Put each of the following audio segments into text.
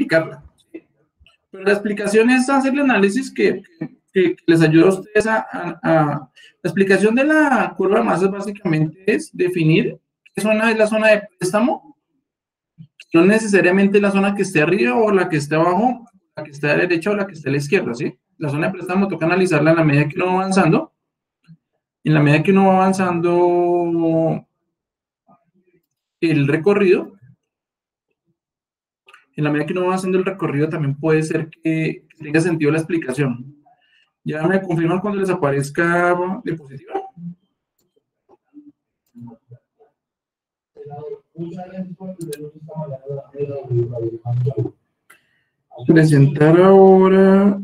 explicarla. ¿Sí? Pero la explicación es hacer el análisis que les ayuda a ustedes la explicación de la curva de masas básicamente es definir qué zona es la zona de préstamo, no necesariamente la zona que esté arriba o la que esté abajo, la que esté a la derecha o la que esté a la izquierda, ¿sí? La zona de préstamo toca analizarla en la medida que uno va avanzando. En la medida que uno va avanzando el recorrido, en la medida que uno va avanzando el recorrido también puede ser que tenga sentido la explicación. Ya me confirman cuando les aparezca diapositiva. Presentar ahora.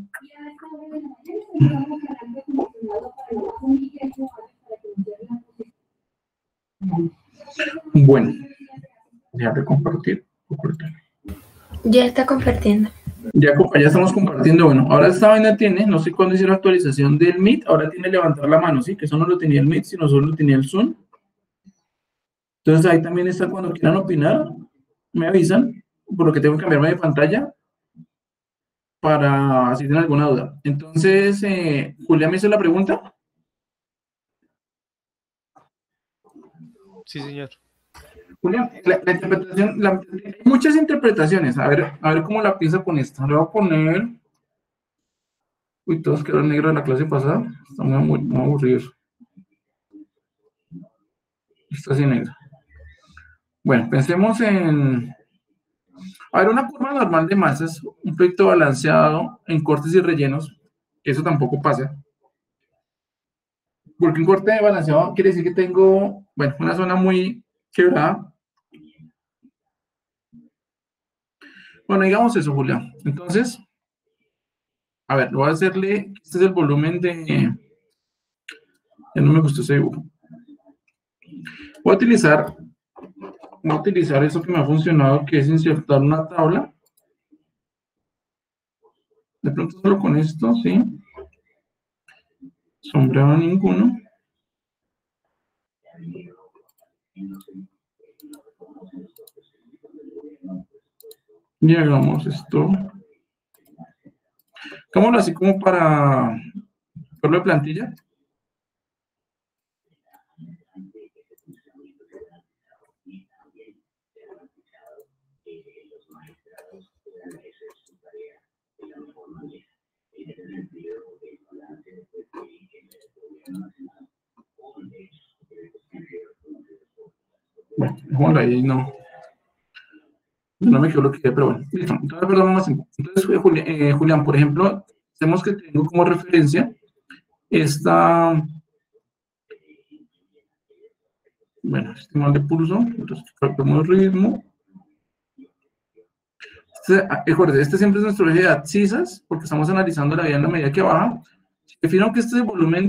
Bueno, déjame compartir. Ya está compartiendo. Ya estamos compartiendo. Bueno, ahora esta vaina tiene, no sé cuándo hice la actualización del Meet, ahora tiene levantar la mano, ¿sí? Que eso no lo tenía el Meet, sino solo lo tenía el Zoom. Entonces ahí también está cuando quieran opinar, me avisan, por lo que tengo que cambiarme de pantalla para si tienen alguna duda. Entonces, Julián me hizo la pregunta. Sí, señor. Julián, la interpretación, hay muchas interpretaciones. A ver cómo la pienso con esta. Le voy a poner. Uy, todos quedaron negros de la clase pasada. Está muy aburrido. Está así negro. Bueno, pensemos en. A ver, una curva normal de masas, un proyecto balanceado en cortes y rellenos. Eso tampoco pasa. Porque un corte balanceado quiere decir que tengo, bueno, una zona muy quebrada. Bueno, digamos eso, Julián. Entonces, a ver, lo voy a hacerle, este es el volumen de, ya no me gustó ese dibujo. Voy a utilizar eso que me ha funcionado, que es insertar una tabla. De pronto solo con esto, ¿sí? Sombreado ninguno. Y hagamos esto. Hagámoslo así como para verlo de plantilla. Bueno, dejémoslo ahí, no me quedó lo que quería, pero bueno, listo. Entonces, perdón, más simple. Entonces, Julián, por ejemplo, tenemos que tengo como referencia esta, bueno, estimado de pulso, entonces calculamos el ritmo. Este siempre es nuestro eje de abscisas, porque estamos analizando la vía en la medida que baja. Si fijan que este es el volumen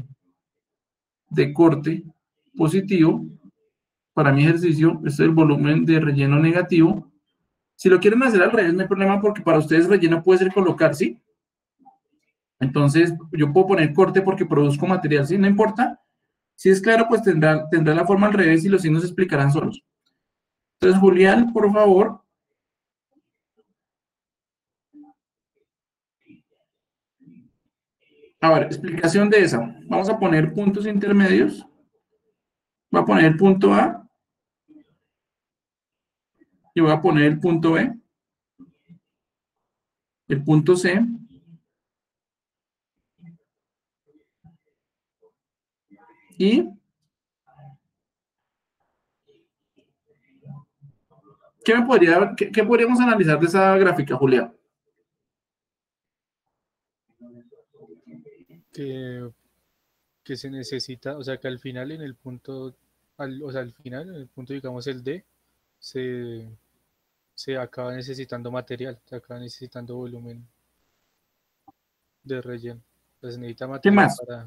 de corte positivo, para mi ejercicio, este es el volumen de relleno negativo. Si lo quieren hacer al revés, no hay problema, porque para ustedes relleno puede ser colocar, ¿sí? Entonces, yo puedo poner corte porque produzco material, ¿sí? No importa. Si es claro, pues tendrá la forma al revés y los signos se explicarán solos. Entonces, Julián, por favor. Ahora, explicación de esa. Vamos a poner puntos intermedios. Voy a poner el punto A. Y voy a poner el punto B. El punto C. Y ¿qué podríamos analizar de esa gráfica, Julián? Que se necesita, o sea, que al final en el punto, al final, en el punto, digamos, el D, se acaba necesitando material, se acaba necesitando volumen de relleno. Entonces necesita material. ¿Qué más? Para...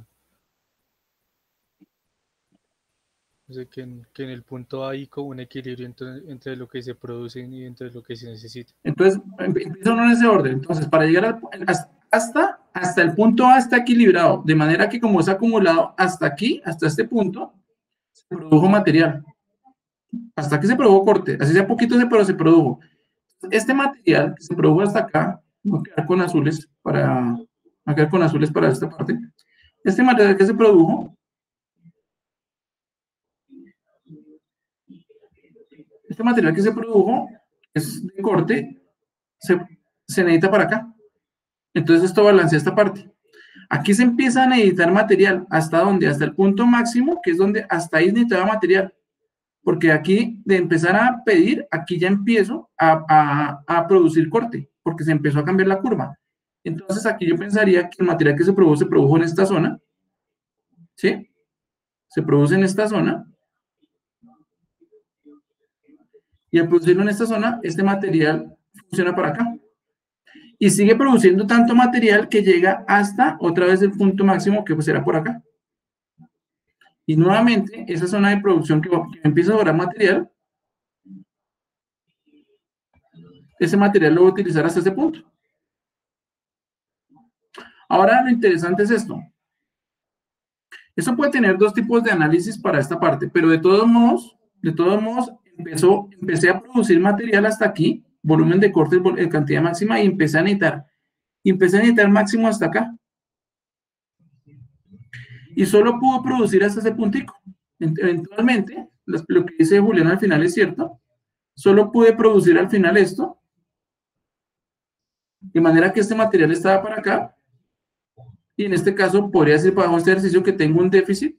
O sea, que en el punto hay como un equilibrio entre lo que se produce y entre lo que se necesita. Entonces, empieza uno en ese orden. Entonces, para llegar hasta el punto A está equilibrado, de manera que como es acumulado hasta aquí, hasta este punto, se produjo material. Hasta aquí se produjo corte, así sea poquito, pero se produjo. Este material que se produjo hasta acá, voy a quedar con azules para esta parte. Este material que se produjo, es de corte, se necesita para acá. Entonces esto balancea esta parte. Aquí se empieza a necesitar material. ¿Hasta dónde? Hasta el punto máximo, que es donde hasta ahí necesitaba material. Porque aquí, de empezar a pedir, aquí ya empiezo a producir corte, porque se empezó a cambiar la curva. Entonces aquí yo pensaría que el material que se produjo en esta zona, ¿sí? Se produce en esta zona. Y al producirlo en esta zona, este material funciona para acá. Y sigue produciendo tanto material que llega hasta otra vez el punto máximo, que pues será por acá. Y nuevamente, esa zona de producción que empieza a sobrar material, ese material lo voy a utilizar hasta ese punto. Ahora lo interesante es esto. Esto puede tener dos tipos de análisis para esta parte, pero de todos modos, empecé a producir material hasta aquí, volumen de corte, cantidad máxima, y empecé a necesitar máximo hasta acá. Y solo pudo producir hasta ese puntico. Eventualmente, lo que dice Julián al final es cierto, solo pude producir al final esto, de manera que este material estaba para acá, y en este caso podría ser bajo este ejercicio que tengo un déficit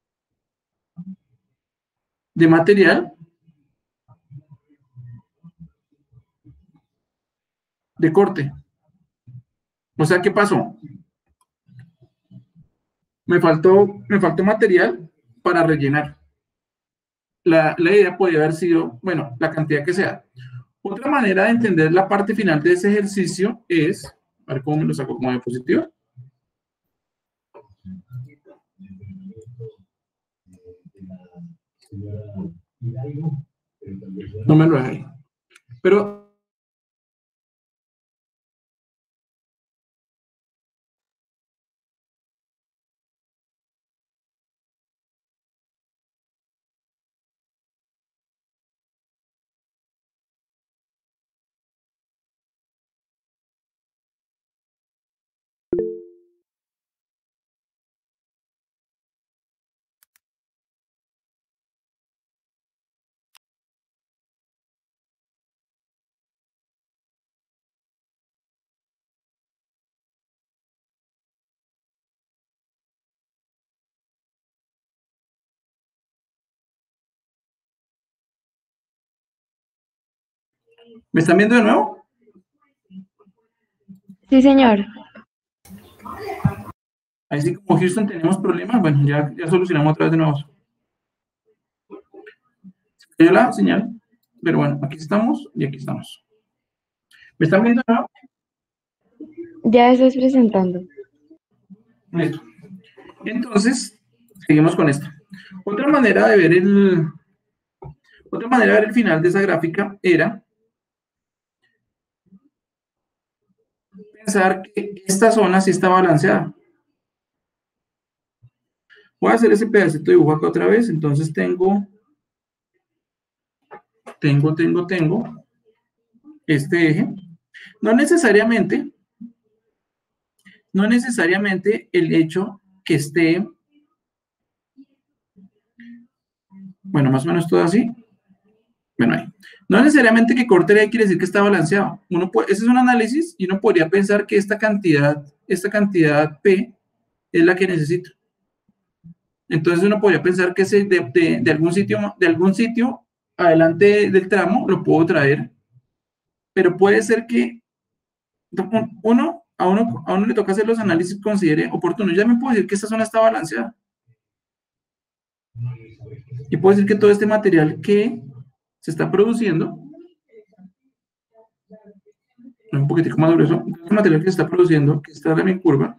de material de corte. O sea, ¿qué pasó? Me faltó material para rellenar. La idea podría haber sido, bueno, la cantidad que sea. Otra manera de entender la parte final de ese ejercicio es, a ver cómo me lo saco como diapositiva. No me lo dejé. Pero ¿me están viendo de nuevo? Sí, señor. Ahí sí, como Houston tenemos problemas, bueno, ya solucionamos otra vez de nuevo. Se cayó la señal, pero bueno, aquí estamos y aquí estamos. ¿Me están viendo de nuevo? Ya estás presentando. Listo. Entonces, seguimos con esto. Otra manera de ver el final de esa gráfica era pensar que esta zona sí está balanceada. Voy a hacer ese pedacito de dibujo acá otra vez. Entonces tengo este eje. No necesariamente el hecho que esté, bueno, más o menos todo así. Bueno, ahí. No necesariamente que corte ahí quiere decir que está balanceado. Ese es un análisis y uno podría pensar que esta cantidad P es la que necesito. Entonces uno podría pensar que de algún sitio adelante del tramo lo puedo traer. Pero puede ser que a uno le toca hacer los análisis que considere oportuno. Ya me puedo decir que esta zona está balanceada. Y puedo decir que todo este material que se está produciendo, un poquitico más grueso, este material que se está produciendo, que está en mi curva,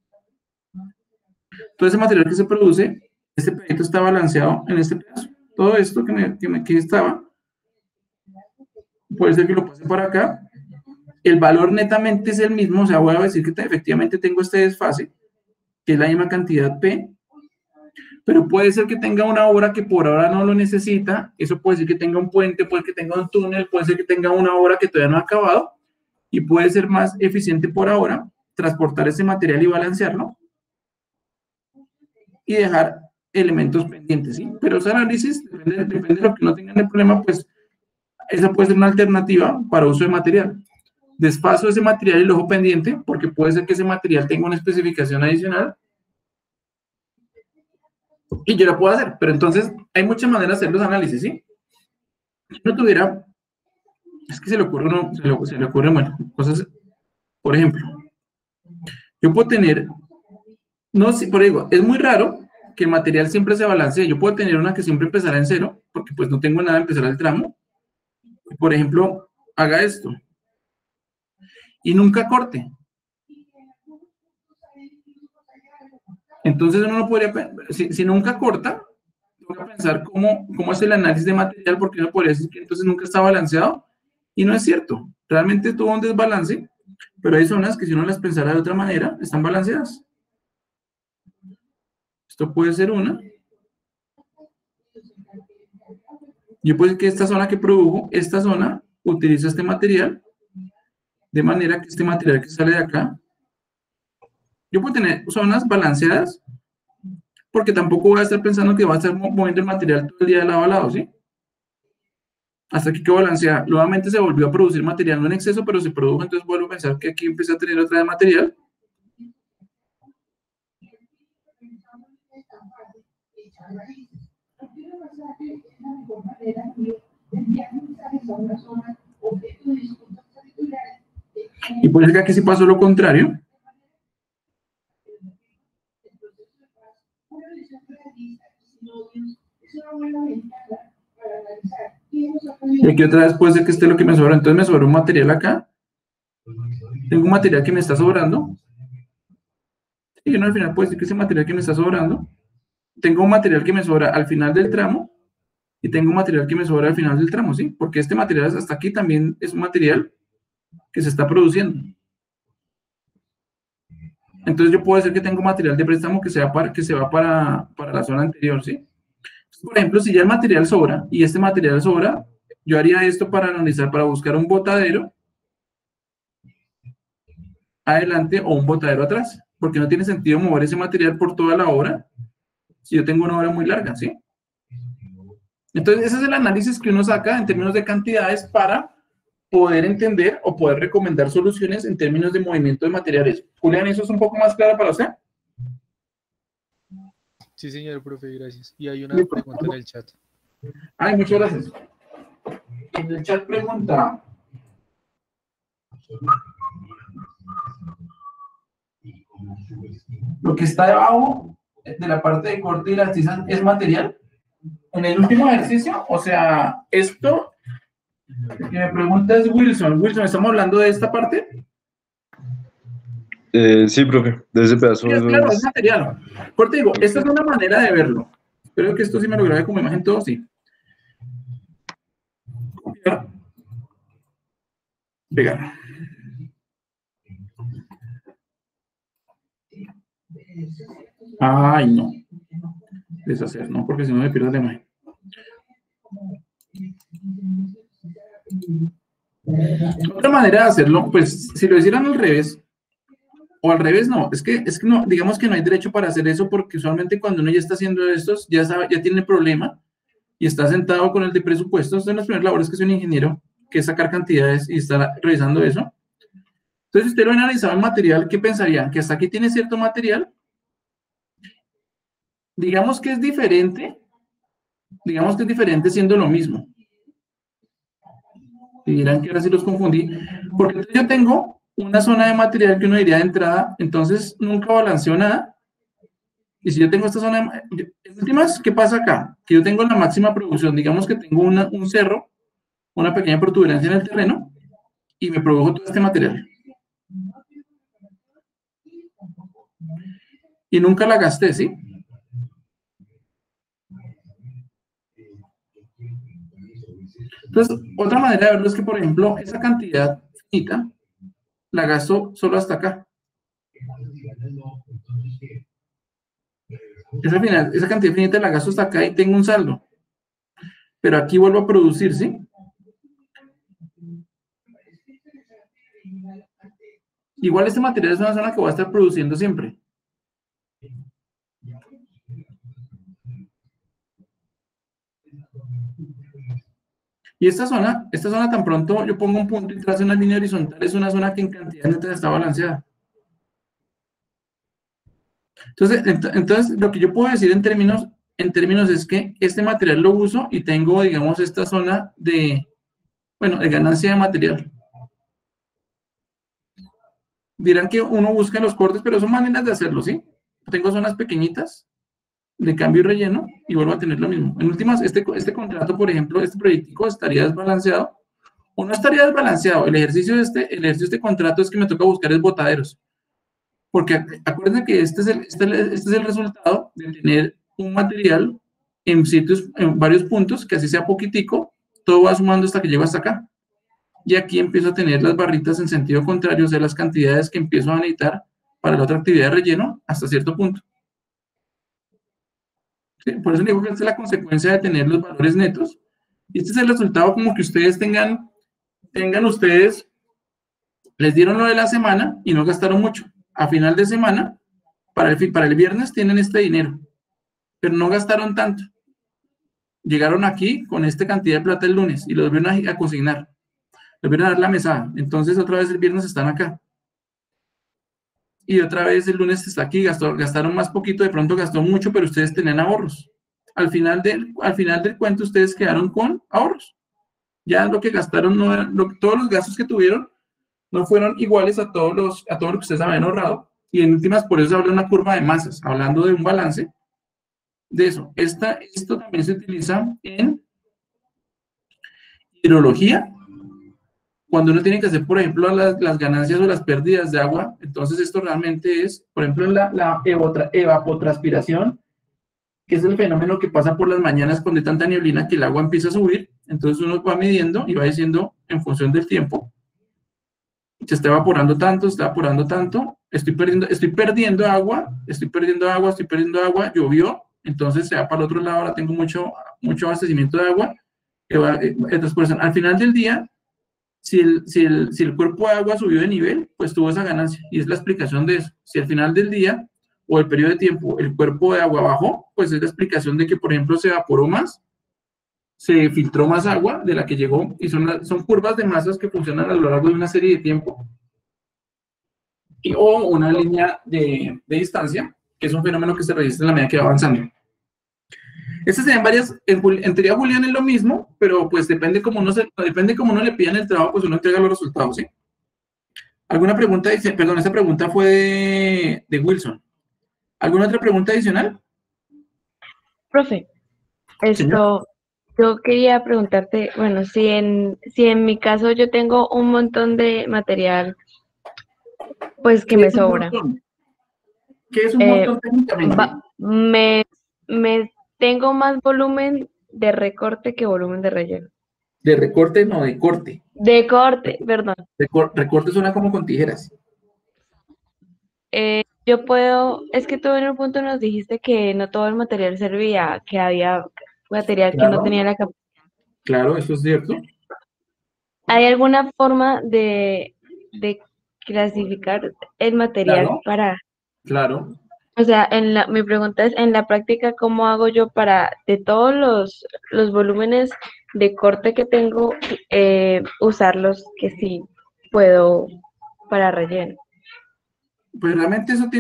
todo ese material que se produce, este pedacito está balanceado en este pedazo. Todo esto que estaba, puede ser que lo pase para acá. El valor netamente es el mismo, o sea, voy a decir que efectivamente tengo este desfase, que es la misma cantidad P, Pero puede ser que tenga una obra que por ahora no lo necesita, eso puede ser que tenga un puente, puede que tenga un túnel, puede ser que tenga una obra que todavía no ha acabado, y puede ser más eficiente por ahora transportar ese material y balancearlo, y dejar elementos pendientes, ¿sí? Pero ese análisis, depende de lo que no tengan el problema, pues esa puede ser una alternativa para uso de material. Despacio ese material y lo dejo pendiente, porque puede ser que ese material tenga una especificación adicional y yo lo puedo hacer. Pero entonces hay muchas maneras de hacer los análisis, ¿sí? Si no tuviera, es que se le ocurre, bueno, cosas, por ejemplo, yo puedo tener, no sé, por ejemplo, es muy raro que el material siempre se balancee. Yo puedo tener una que siempre empezará en cero, porque pues no tengo nada, empezará el tramo. Por ejemplo, haga esto y nunca corte. Entonces uno no podría, si nunca corta, tengo que pensar cómo es el análisis de material, porque uno podría decir que entonces nunca está balanceado, y no es cierto. Realmente tuvo un desbalance, pero hay zonas que si uno las pensara de otra manera, están balanceadas. Esto puede ser una. Yo puedo decir que esta zona que produjo, esta zona utiliza este material, de manera que este material que sale de acá, yo puedo tener zonas balanceadas, porque tampoco voy a estar pensando que va a estar moviendo el material todo el día de lado a lado, ¿sí? Hasta aquí quedó balanceada. Nuevamente se volvió a producir material, no en exceso, pero se produjo, entonces vuelvo a pensar que aquí empecé a tener otra vez material. Y puede ser que aquí sí pasó lo contrario. Y aquí otra vez puede ser que esté lo que me sobra. Entonces me sobra un material acá. Tengo un material que me está sobrando. Y uno al final puede decir que ese material que me está sobrando. Tengo un material que me sobra al final del tramo. Y tengo un material que me sobra al final del tramo, ¿sí? Porque este material hasta aquí también es un material que se está produciendo. Entonces yo puedo decir que tengo material de préstamo que se va para la zona anterior, ¿sí? Entonces, por ejemplo, si ya el material sobra y este material sobra, yo haría esto para analizar, para buscar un botadero adelante o un botadero atrás, porque no tiene sentido mover ese material por toda la obra si yo tengo una obra muy larga, ¿sí? Entonces, ese es el análisis que uno saca en términos de cantidades para poder entender o poder recomendar soluciones en términos de movimiento de materiales. Julián, ¿eso es un poco más claro para usted? Sí, señor profe, gracias. Y hay una pregunta en el chat. Ay, muchas gracias. En el chat pregunta. Lo que está debajo de la parte de corte y las tizas es material. En el último ejercicio, o sea, esto que me pregunta es Wilson. Wilson, ¿estamos hablando de esta parte? Sí, profe, de ese pedazo. Sí, claro, es material. Por te digo, esta es una manera de verlo. Espero que esto sí me lo grabe como imagen todo, sí. Copiar. Pegar. Ay, no. Deshacer, no, porque si no me pierdo la imagen. Otra manera de hacerlo, pues, si lo hicieran al revés, o al revés, no, es que no, digamos que no hay derecho para hacer eso, porque usualmente cuando uno ya está haciendo estos, ya sabe, ya tiene el problema, y está sentado con el de presupuestos. Estas son las primeras labores que es un ingeniero, que es sacar cantidades y está revisando eso. Entonces, si usted lo analizaba en material, ¿qué pensaría? Que hasta aquí tiene cierto material, digamos que es diferente siendo lo mismo. Y dirán que ahora sí los confundí, porque yo tengo una zona de material que uno diría de entrada, entonces nunca balanceo nada. Y si yo tengo esta zona, en últimas, ¿qué pasa acá? Que yo tengo la máxima producción, digamos que tengo un cerro, una pequeña protuberancia en el terreno, y me produjo todo este material. Y nunca la gasté, ¿sí? Entonces, otra manera de verlo es que, por ejemplo, esa cantidad finita la gasto solo hasta acá. esa cantidad finita la gasto hasta acá y tengo un saldo. Pero aquí vuelvo a producir, ¿sí? Igual este material es una zona que voy a estar produciendo siempre. Y esta zona tan pronto yo pongo un punto y trazo una línea horizontal, es una zona que en cantidad neta está balanceada. Entonces, lo que yo puedo decir en términos es que este material lo uso y tengo, digamos, esta zona de ganancia de material. Dirán que uno busca los cortes, pero son maneras de hacerlo, ¿sí? Tengo zonas pequeñitas de cambio y relleno y vuelvo a tener lo mismo. En últimas, este contrato, por ejemplo, este proyectico estaría desbalanceado o no estaría desbalanceado. El ejercicio de este contrato es que me toca buscar es botaderos. Porque acuérdense que este es el resultado de tener un material en varios puntos, que así sea poquitico, todo va sumando hasta que llego hasta acá. Y aquí empiezo a tener las barritas en sentido contrario, o sea, las cantidades que empiezo a necesitar para la otra actividad de relleno hasta cierto punto. ¿Sí? Por eso digo que esta es la consecuencia de tener los valores netos. Y este es el resultado como que ustedes tengan ustedes, les dieron lo de la semana y no gastaron mucho. A final de semana, para el viernes tienen este dinero, pero no gastaron tanto. Llegaron aquí con esta cantidad de plata el lunes y los vieron a consignar. Les vieron a dar la mesada. Entonces, otra vez el viernes están acá. Y otra vez el lunes está aquí, gastaron más poquito, de pronto gastó mucho, pero ustedes tenían ahorros. Al final del cuento, ustedes quedaron con ahorros. Ya lo que gastaron, todos los gastos que tuvieron, no fueron iguales a todo lo que ustedes habían ahorrado. Y en últimas, por eso se habla de una curva de masas, hablando de un balance de eso. Esto también se utiliza en hidrología, cuando uno tiene que hacer, por ejemplo, las ganancias o las pérdidas de agua. Entonces, esto realmente es, por ejemplo, en la evapotranspiración, que es el fenómeno que pasa por las mañanas cuando hay tanta neblina que el agua empieza a subir. Entonces, uno va midiendo y va diciendo en función del tiempo, se está evaporando tanto, estoy perdiendo agua, llovió, entonces se va para el otro lado, ahora tengo mucho abastecimiento de agua. Al final del día, si el cuerpo de agua subió de nivel, pues tuvo esa ganancia, y es la explicación de eso. Si al final del día, o el periodo de tiempo, el cuerpo de agua bajó, pues es la explicación de que, por ejemplo, se evaporó más, se filtró más agua de la que llegó, y son curvas de masas que funcionan a lo largo de una serie de tiempo, o una línea de distancia, que es un fenómeno que se registra en la medida que va avanzando. Estas serían varias, en teoría Julián es lo mismo, pero pues depende cómo uno le pidan el trabajo, pues uno entrega los resultados, ¿sí? ¿Alguna pregunta? Perdón, esta pregunta fue de Wilson. ¿Alguna otra pregunta adicional? Profe, yo quería preguntarte, bueno, si en mi caso yo tengo un montón de material, pues que me sobra. ¿Qué es un montón técnicamente? Me tengo más volumen de recorte que volumen de relleno. De recorte, no, de corte. De corte, perdón. Recorte suena como con tijeras. Yo puedo, es que tú en un punto nos dijiste que no todo el material servía, que había material que no tenía la capacidad. Claro, eso es cierto. ¿Hay alguna forma de clasificar el material para? Claro. O sea, mi pregunta es, en la práctica, ¿cómo hago yo para, de todos los volúmenes de corte que tengo, usarlos que sí puedo para relleno? Pues realmente eso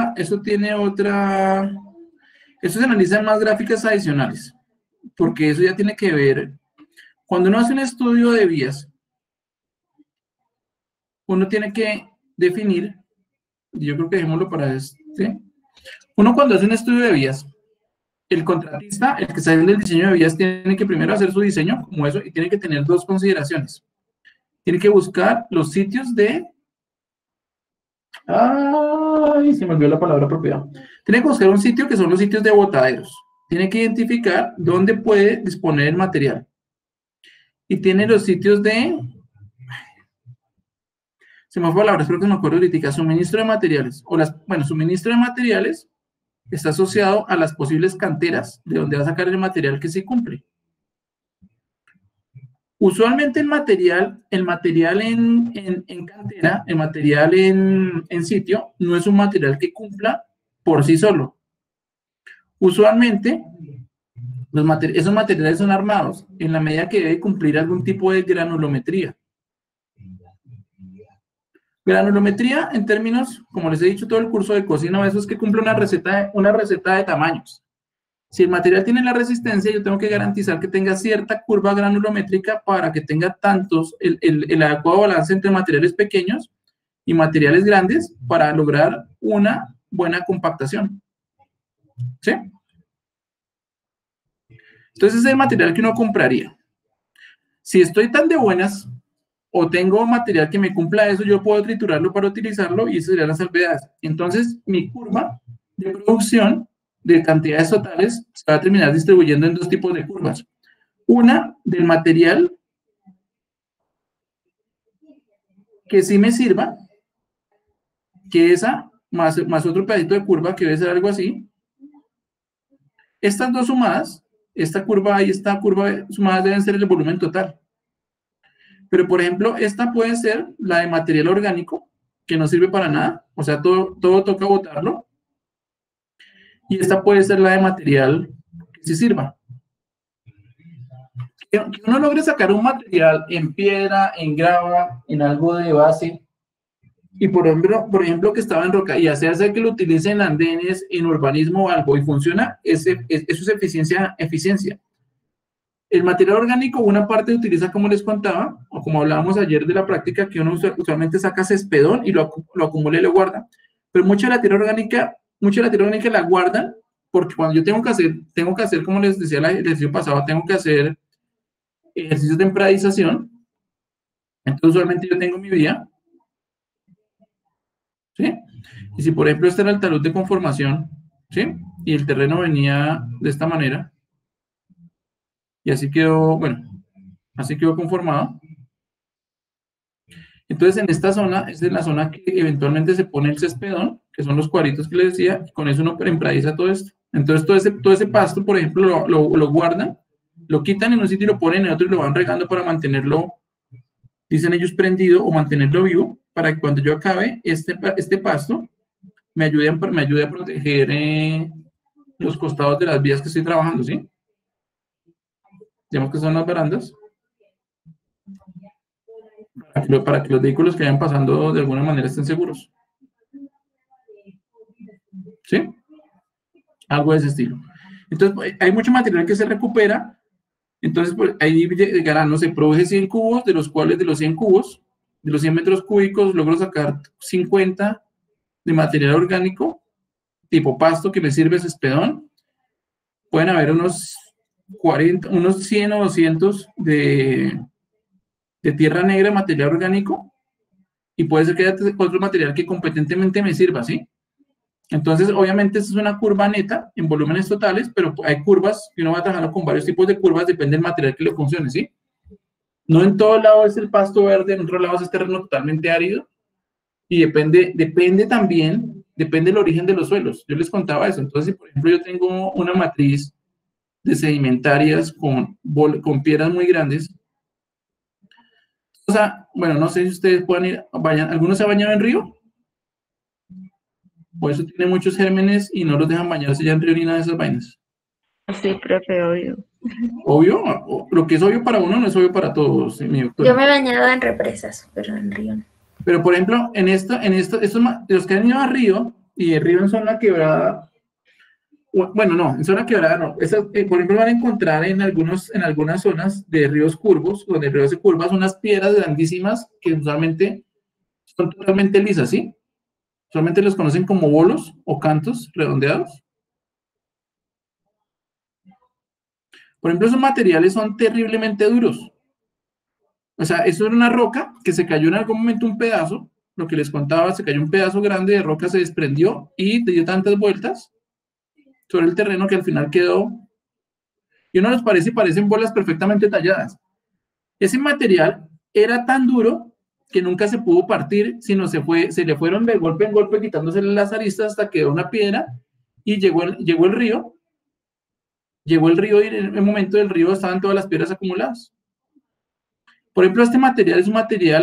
se analiza en más gráficas adicionales, porque eso ya tiene que ver, cuando uno hace un estudio de vías, uno tiene que definir, y yo creo que dejémoslo para uno cuando hace un estudio de vías, el contratista, el que está haciendo el diseño de vías, tiene que primero hacer su diseño como eso, y tiene que tener dos consideraciones. Tiene que buscar los sitios de... ¡Ay! Se me olvidó la palabra propiedad. Tiene que buscar un sitio que son los sitios de botaderos. Tiene que identificar dónde puede disponer el material. Y tiene los sitios de... Se me fue la palabra, espero que me acuerdo ahorita. Suministro de materiales. Suministro de materiales está asociado a las posibles canteras de donde va a sacar el material que sí cumple. Usualmente el material en cantera, el material en sitio, no es un material que cumpla por sí solo. Usualmente, esos materiales son armados en la medida que debe cumplir algún tipo de granulometría. Granulometría, en términos, como les he dicho todo el curso de cocina, eso es que cumple una receta de tamaños. Si el material tiene la resistencia, yo tengo que garantizar que tenga cierta curva granulométrica para que tenga el adecuado balance entre materiales pequeños y materiales grandes para lograr una buena compactación. ¿Sí? Entonces, ese es el material que uno compraría. Si estoy tan de buenas o tengo material que me cumpla eso, yo puedo triturarlo para utilizarlo y esas serían las salvedades. Entonces, mi curva de producción de cantidades totales se va a terminar distribuyendo en dos tipos de curvas. Una del material que sí me sirva, que esa, más otro pedacito de curva que debe ser algo así. Estas dos sumadas, esta curva y esta curva sumadas deben ser el volumen total. Pero, por ejemplo, esta puede ser la de material orgánico, que no sirve para nada, o sea, todo toca botarlo. Y esta puede ser la de material que sí sirva. Que uno logre sacar un material en piedra, en grava, en algo de base, y por ejemplo que estaba en roca, y hacer que lo utilice en andenes, en urbanismo o algo, y funciona, eso es eficiencia. El material orgánico, una parte utiliza, como les contaba, o como hablábamos ayer de la práctica, que uno usualmente saca cespedón y lo acumula y lo guarda. Pero mucha de la tierra orgánica la guardan, porque cuando yo tengo que hacer, como les decía el ejercicio pasado, tengo que hacer ejercicios de empradización. Entonces, usualmente yo tengo mi vía. ¿Sí? Y si, por ejemplo, este era el talud de conformación, ¿sí? Y el terreno venía de esta manera. Y así quedó, bueno, así quedó conformado. Entonces, en esta zona, es de la zona que eventualmente se pone el cespedón, que son los cuadritos que les decía, y con eso uno empradiza todo esto. Entonces, todo ese pasto, por ejemplo, lo guardan, lo quitan en un sitio y lo ponen en otro y lo van regando para mantenerlo, dicen ellos, prendido o mantenerlo vivo, para que cuando yo acabe este pasto, me ayude a proteger los costados de las vías que estoy trabajando, ¿sí? Digamos que son las barandas. Para que los vehículos que vayan pasando de alguna manera estén seguros. ¿Sí? Algo de ese estilo. Entonces, hay mucho material que se recupera. Entonces, pues, ahí llegarán, no sé, produje 100 cubos, de los cuales de los 100 cubos, de los 100 metros cúbicos, logro sacar 50 de material orgánico, tipo pasto, que me sirve ese cespedón. Pueden haber unos 100 o 200 de tierra negra, material orgánico, y puede ser que haya otro material que competentemente me sirva, ¿sí? Entonces, obviamente, esta es una curva neta en volúmenes totales, pero hay curvas que uno va trabajando con varios tipos de curvas, depende del material que le funcione, ¿sí? No en todo lado es el pasto verde, en otro lado es terreno totalmente árido, y depende también, depende del origen de los suelos. Yo les contaba eso. Entonces, si por ejemplo yo tengo una matriz de sedimentarias con piedras muy grandes, o sea, bueno, no sé si ustedes pueden ir, ¿algunos se ha bañado en río? Por eso tiene muchos gérmenes y no los dejan bañarse ya en río ni nada de esas vainas. Sí, profe, obvio. Obvio, lo que es obvio para uno no es obvio para todos, mi doctora. Yo me he bañado en represas, pero en río no. Pero por ejemplo, los que han ido a río, y el río en zona quebrada, bueno, no, en zona quebrada no. Por ejemplo, van a encontrar en algunas zonas de ríos curvos, donde el río se curva, son unas piedras grandísimas que usualmente son totalmente lisas, ¿sí? Solamente los conocen como bolos o cantos redondeados. Por ejemplo, esos materiales son terriblemente duros. O sea, eso era una roca que se cayó en algún momento un pedazo, lo que les contaba, se cayó un pedazo grande de roca, se desprendió y dio tantas vueltas sobre el terreno que al final quedó, y uno los parecen bolas perfectamente talladas. Ese material era tan duro que nunca se pudo partir, sino se le fueron de golpe en golpe quitándose las aristas hasta que quedó una piedra y llegó el río. Llegó el río y en el momento del río estaban todas las piedras acumuladas. Por ejemplo, este material es un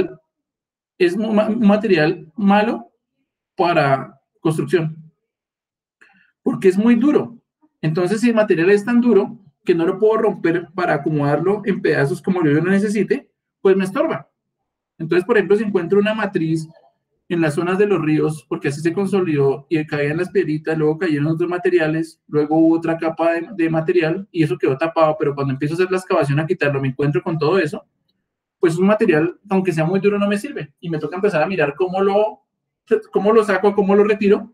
material malo para construcción, porque es muy duro. Entonces, si el material es tan duro que no lo puedo romper para acomodarlo en pedazos como yo lo necesite, pues me estorba. Entonces, por ejemplo, si encuentro una matriz en las zonas de los ríos, porque así se consolidó y caían las piedritas, luego cayeron otros materiales, luego hubo otra capa de material y eso quedó tapado, pero cuando empiezo a hacer la excavación a quitarlo, me encuentro con todo eso, pues un material, aunque sea muy duro, no me sirve. Y me toca empezar a mirar cómo lo saco, cómo lo retiro.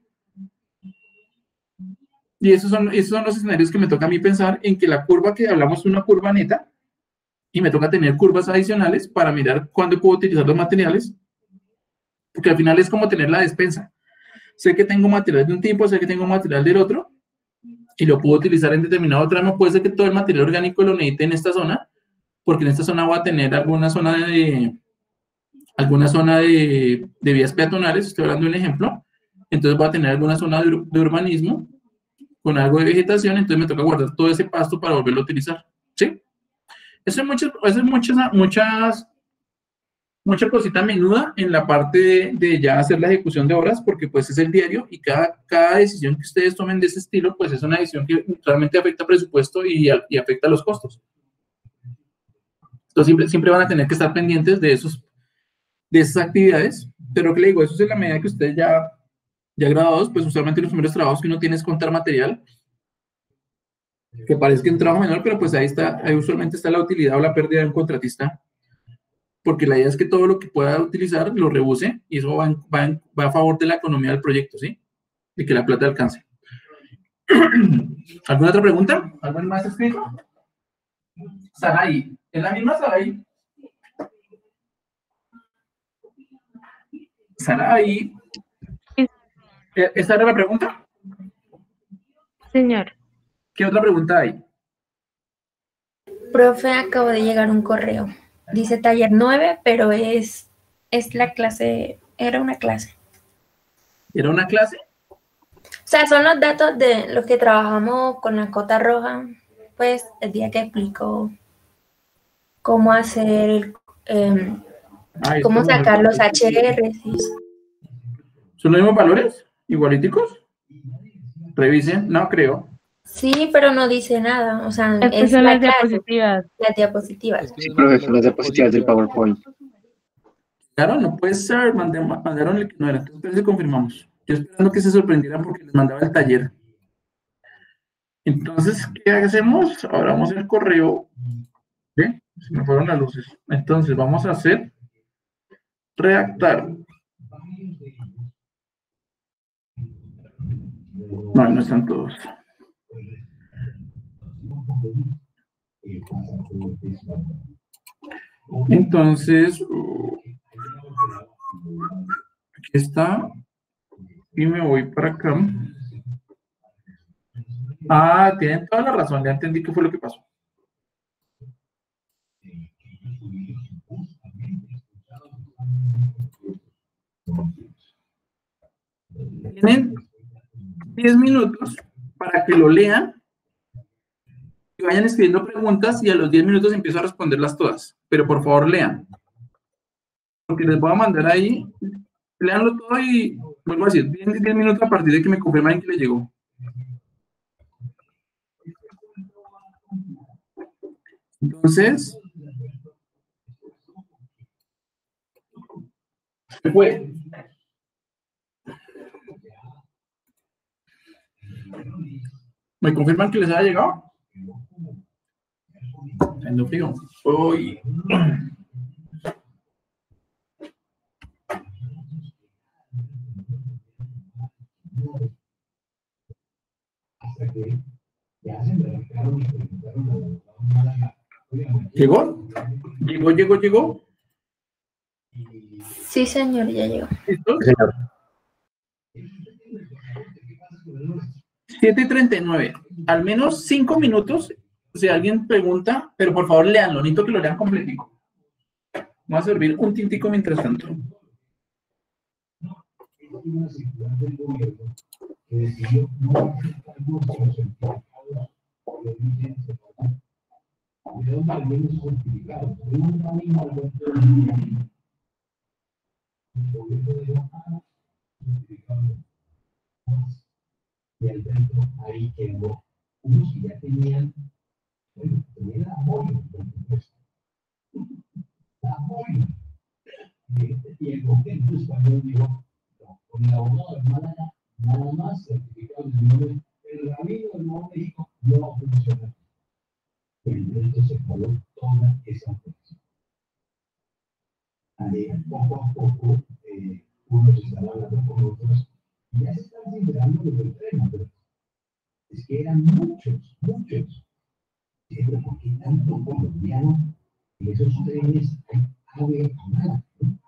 Y esos son los escenarios que me toca a mí pensar en que la curva que hablamos es una curva neta y me toca tener curvas adicionales para mirar cuándo puedo utilizar los materiales, porque al final es como tener la despensa. Sé que tengo material de un tipo, sé que tengo material del otro y lo puedo utilizar en determinado tramo. Puede ser que todo el material orgánico lo necesite en esta zona, porque en esta zona voy a tener alguna zona de vías peatonales, estoy hablando de un ejemplo, entonces voy a tener alguna zona de urbanismo con algo de vegetación, entonces me toca guardar todo ese pasto para volverlo a utilizar, ¿sí? Eso es mucha cosita menuda en la parte de ya hacer la ejecución de obras, porque pues es el diario y cada decisión que ustedes tomen de ese estilo, pues es una decisión que realmente afecta presupuesto y afecta los costos. Entonces siempre van a tener que estar pendientes de esas actividades, pero que le digo, eso es en la medida que ustedes ya graduados, pues usualmente los primeros trabajos que uno tiene es contar material, que parece que es un trabajo menor, pero pues ahí usualmente está la utilidad o la pérdida de un contratista, porque la idea es que todo lo que pueda utilizar lo rebuse, y eso va a favor de la economía del proyecto, ¿sí? De que la plata alcance. ¿Alguna otra pregunta? ¿Algo más escrito? Saraí. ¿Es la misma Saraí? Saraí. ¿Esa era la pregunta? Señor. ¿Qué otra pregunta hay? Profe, acabo de llegar un correo. Dice taller 9, pero es la clase, era una clase. ¿Era una clase? O sea, son los datos de los que trabajamos con la cota roja, pues el día que explicó cómo hacer, cómo sacar los HRs. ¿Son los mismos valores? ¿Igualíticos? Revisen, no creo. Sí, pero no dice nada, o sea, Estas son las diapositivas. Las diapositivas. Sí, profe, son las diapositivas del PowerPoint. Claro, no puede ser, mandaron el que no era, entonces confirmamos. Yo esperando que se sorprendieran porque les mandaba el taller. Entonces, ¿qué hacemos? Abramos el correo. ¿Ve? Se me fueron las luces. Entonces, vamos a hacer redactar. No, no están todos. Entonces, aquí está. Y me voy para acá. Ah, tienen toda la razón, ya entendí qué fue lo que pasó. Tienen 10 minutos para que lo lean y vayan escribiendo preguntas y a los 10 minutos empiezo a responderlas todas. Pero por favor lean. Porque les voy a mandar ahí, leanlo todo y vuelvo a decir, 10 minutos a partir de que me confirmen que les llegó. Entonces, se fue. ¿Me confirman que les haya llegado? Haciendo frío. Uy. ¿Llegó? ¿Llegó? Sí, señor, ya llegó. ¿Listo? Señor. 7:39. Al menos 5 minutos, si alguien pregunta, pero por favor leanlo, necesito que lo lean completico. Voy a servir un tintico mientras tanto. que decidió no presentar los certificados de origen separado. ¿De dónde vienen esos certificados? De un camino al otro el gobierno de la certificados y al dentro ahí quedó unos que ya tenían, bueno, tenían apoyo, por supuesto. Apoyo. Y el gobierno español dijo, no, con el abogado de Málaga, nada más certificado de nombre, el rabino del Nuevo México no funciona. Pero entonces se paró toda esa operación. Poco a poco, unos estaban hablando con otros, y ya se estaban enterando de los temas, pero es que eran muchos, muchos. Pero ¿por qué tanto colombiano en esos trenes hay ave amada?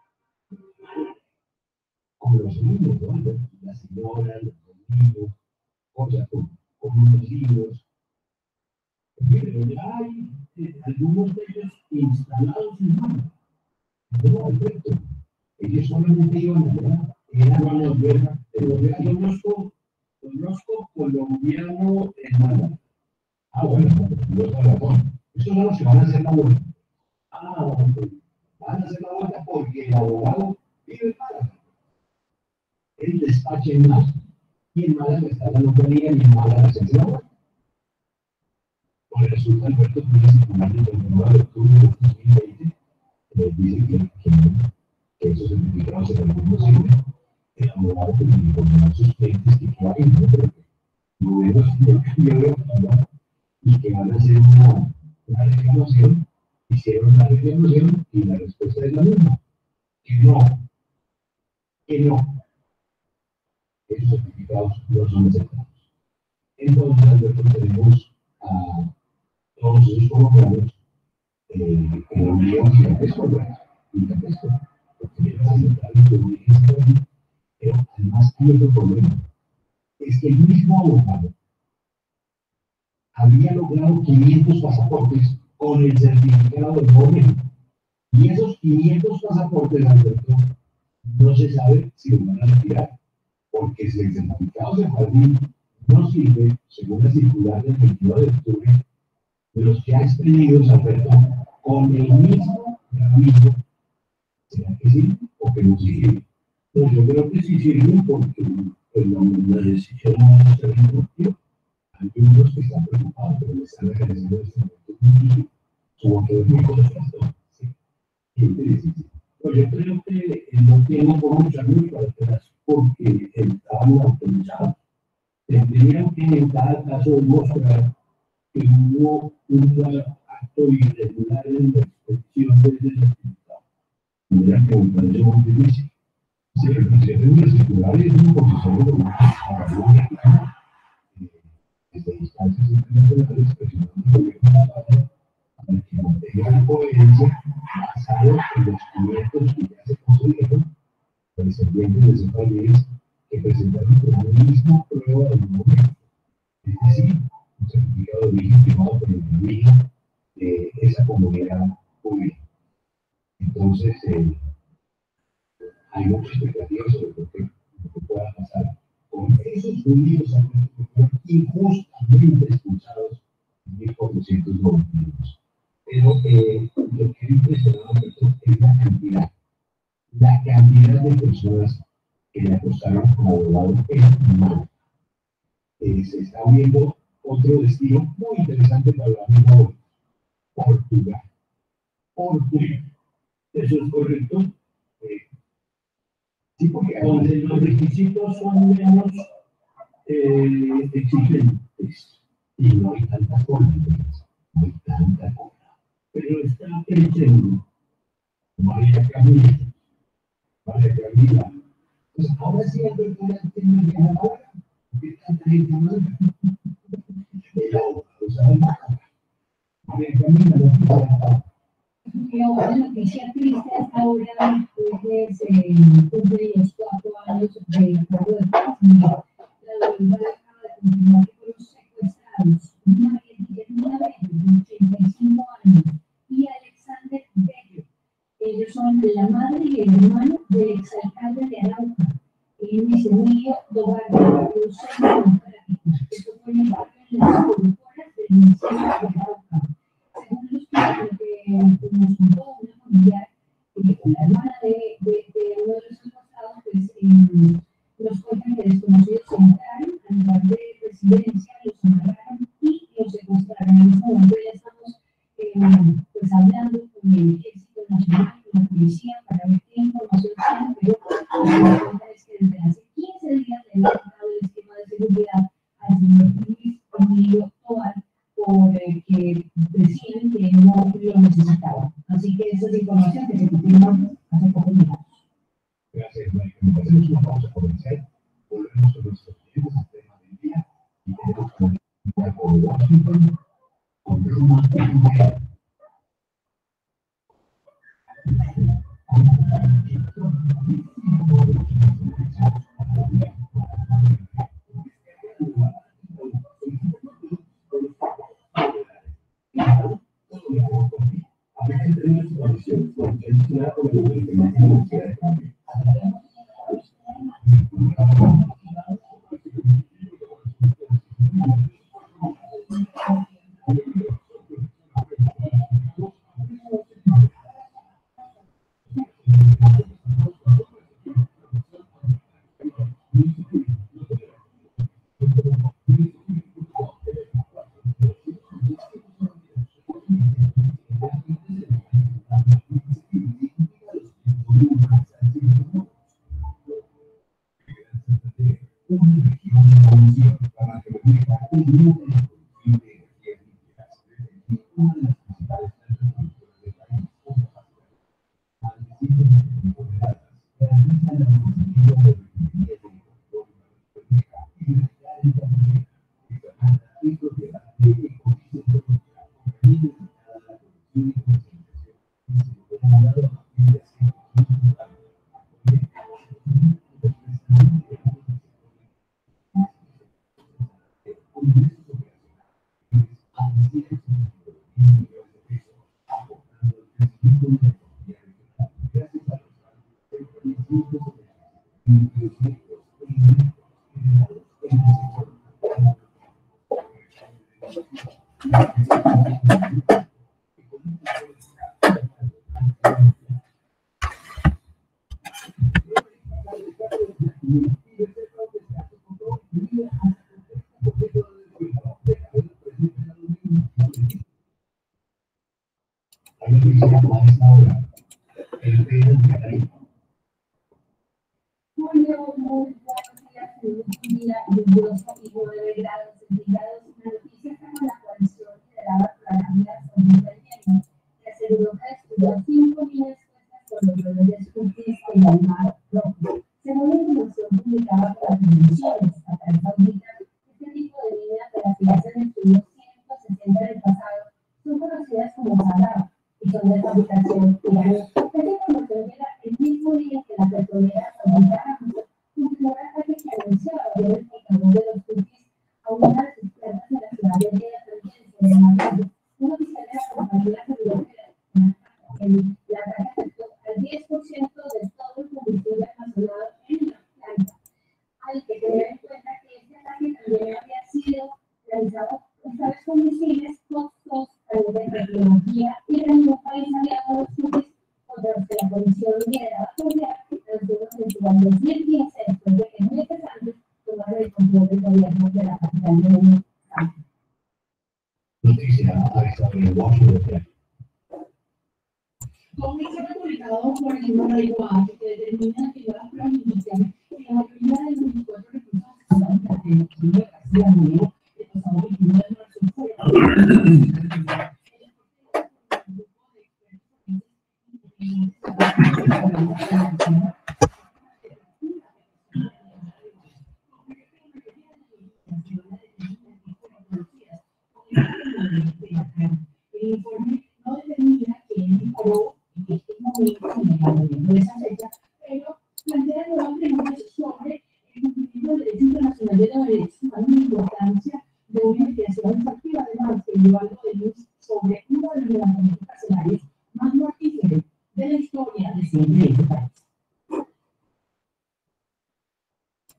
Con los niños, ¿no? Las señoras, los niños, o sea, con unos libros. Pero ya hay algunos de ellos instalados en Málaga. No, perfecto. Ellos solamente iban allá, eran las guerras, pero ya conozco colombiano en Málaga. Ah, bueno, no está razón. Estos son los que van a hacer la vuelta. Ah, bueno, van a hacer la vuelta porque el abogado vive en Málaga. El despacho en Málaga. Y en Málaga está la notaría y en Málaga se hace la vuelta. Pues resulta Alberto Pérez, titular del 29 de octubre de 2020, dice que esos certificados en algunos sirven. El abogado que le informó a sus clientes que hay, ¿no? Pero que no veo cambiado de actividad y que van a hacer una reclamación, hicieron la reclamación y la respuesta es la misma, que no, esos certificados no son aceptados. Entonces, Alberto, tenemos a todos esos colombianos que lo envían gigantesco, porque vienen a aceptar su origen, pero además hay otro problema, es que el mismo abogado había logrado 500 pasaportes con el certificado de Nuevo. Y esos 500 pasaportes, Alberto, no se sabe si los van a retirar, porque si el certificado de jardín no sirve, según la circular del 29 de octubre, de los que ha expedido Alberto con el mismo rabino, ¿será que sí o que no sirve? Pues yo creo que sí sirve porque la decisión no va a ser importante. Hay unos que están preocupados, pero le están agradeciendo este momento. Como que es muy contento. Sí. Pues yo creo que no tiene por mucha luz para atrás porque estaban autorizados. Tendrían que en cada caso demostrar que hubo un acto irregular en la expedición de ese certificado. Tendrían que buscar ese muy difícil. Si el presidente circular es un profesor de una desde instancias internacionales presionando el gobierno de España para que mantengan coherencia basado en los 500 que ya se construyeron descendientes de ese país que presentaron como la misma prueba del momento. Es decir, un certificado de origen firmado por el gobierno de esa comunidad judía. Entonces, hay muchas expectativas sobre lo que pueda pasar con esos judíos injustamente expulsados en 1492. Pero lo que ha impresionado es la cantidad de personas que le apostaron como abogado en Málaga. Se está viendo otro destino muy interesante para la misma hora. Portugal. Eso es correcto. Sí, porque donde los requisitos son menos exigentes y no hay tanta cola, pero está creciendo. María Camila. Pues ahora sí hay que tiene que ahora, porque tanta gente más. El abogado sabe más. María Camila no puede. Una noticia triste hasta ahora, después se cumple los 4 años del acuerdo de paz. La voluntad acaba de confirmar que fueron secuestrados una vez de 85 años y Alexander Bello. Ellos son la madre y el hermano del exalcalde de Arauca. Luis Emilio Dobarra, esto fue en el barrio de las Corporas del municipio de Arauca. Según los que nos contó una familiar, la hermana de uno de los acusados, pues nos cuentan que desconocidos entraron al lugar de residencia, los amarraron y los secuestraron. En este momento ya estamos pues hablando con el Ejército Nacional, con la policía, para ver qué información tienen, pero la cuenta es que desde hace 15 días le han dado el esquema de seguridad al señor Luis Emilio Tobar, porque decían que no lo necesitaba. Así que esa es la información que se confirmó hace pocos minutos. Gracias, Mike. Hacemos una pausa comercial. Volvemos con nuestros clientes al tema del día y tenemos comunicación con Washington, con Roma.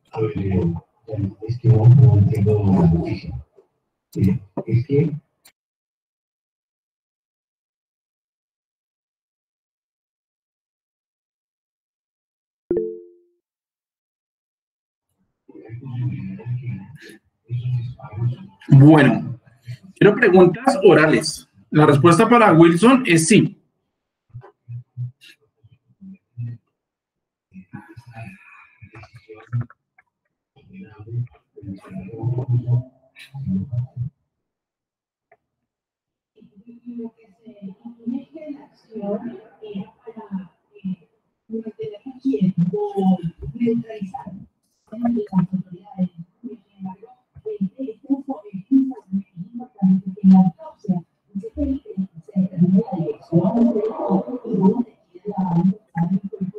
A ver, es que no entiendo la noticia. Es que Bueno, quiero preguntas orales. La respuesta para Wilson es sí. Lo que se impone que la acción era para mantener quieto o neutralizar las autoridades. Sin embargo, este fue importante que la autopsia se determine la dirección del cuerpo y dónde quiere la alma del cuerpo.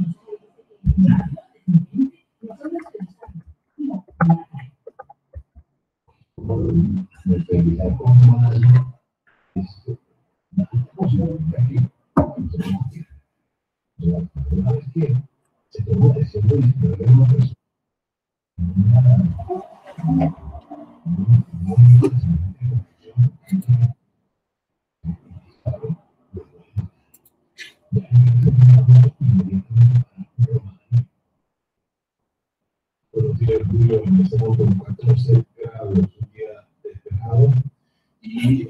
en este momento con 14 grados, un día despejado, y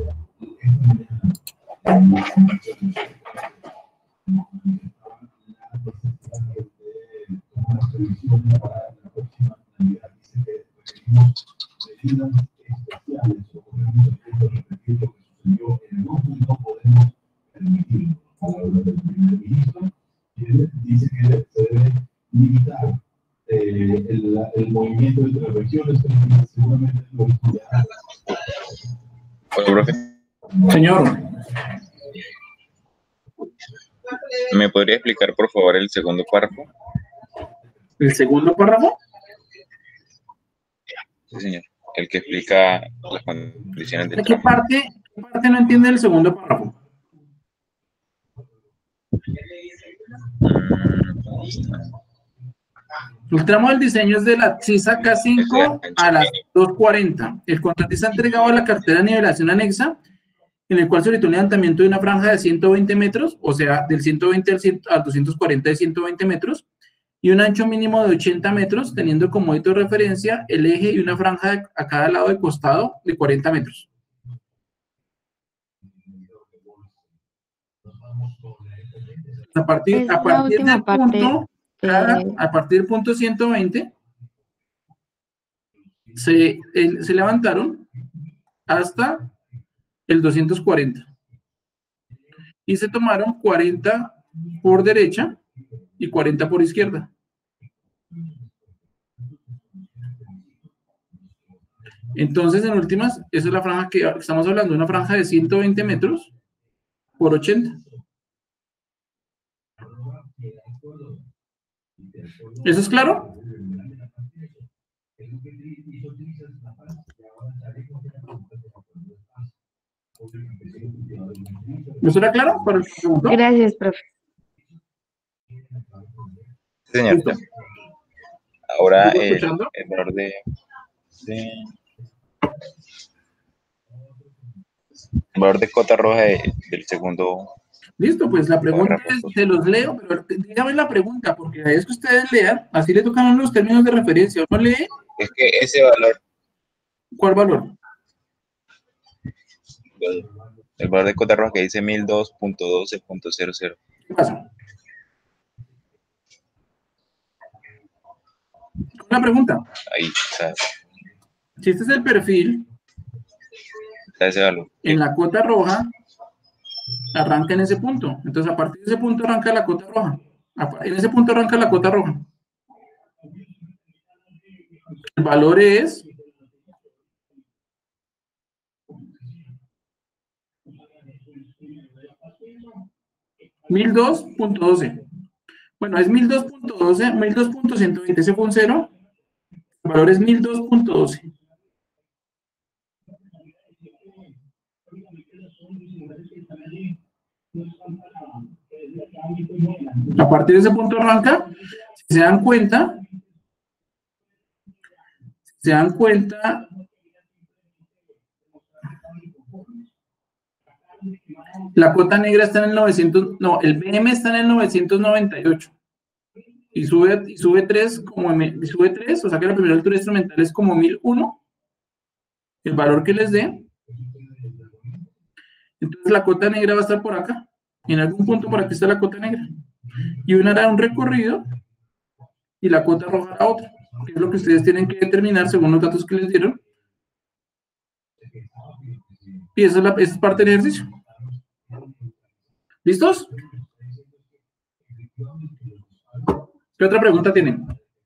una previsión para la próxima Navidad. Dice que requerimos medidas especiales, o podemos repetir lo que sucedió en el mundo y no podemos permitirlo. Palabras del primer ministro, quien dice que se debe limitar el movimiento entre regiones, que seguramente lo estudiará. Hola, profe. Señor. ¿Me podría explicar, por favor, el segundo párrafo? ¿El segundo párrafo? Sí, señor. El que explica las condiciones del ¿Qué parte no entiende el segundo párrafo? El tramo del diseño es de la CISA K5 a las 2:40. El contratista ha entregado la cartera de nivelación anexa, en el cual solicitó un levantamiento de una franja de 120 metros, o sea, del 120 al 240 de 120 metros, y un ancho mínimo de 80 metros, teniendo como hito de referencia el eje y una franja a cada lado de costado de 40 metros. A partir del punto 120, se levantaron hasta el 240 y se tomaron 40 por derecha y 40 por izquierda. Entonces, en últimas, esa es la franja que estamos hablando, una franja de 120 metros por 80. ¿Eso es claro? ¿Eso era claro? Gracias, profe. Señorita. Ahora el valor valor de cota roja del segundo. Listo, pues la pregunta es, se los leo, pero dígame la pregunta, porque es que ustedes lean, así le tocan los términos de referencia. ¿Uno lee? Es que ese valor. ¿Cuál valor? El valor de cota roja que dice 1002.12.00. ¿Qué pasa? Una pregunta. Ahí, ¿sabes? Si este es el perfil, Ese valor. En la cota roja, arranca en ese punto. Entonces, a partir de ese punto arranca la cota roja. En ese punto arranca la cota roja. El valor es 1002.12. Bueno, es 1002.12, 1002.120. Ese fue un 0. El valor es 1002.12. A partir de ese punto arranca. Si se dan cuenta, se dan cuenta, la cota negra está en el 900, no, el BM está en el 998 y sube 3, sube 3, o sea que la primera altura instrumental es como 1001, el valor que les dé. Entonces la cota negra va a estar por acá, en algún punto por aquí está la cota negra, y una hará un recorrido y la cota roja hará otra, que es lo que ustedes tienen que determinar según los datos que les dieron, y esa es parte del ejercicio. ¿Listos? ¿Qué otra pregunta tienen?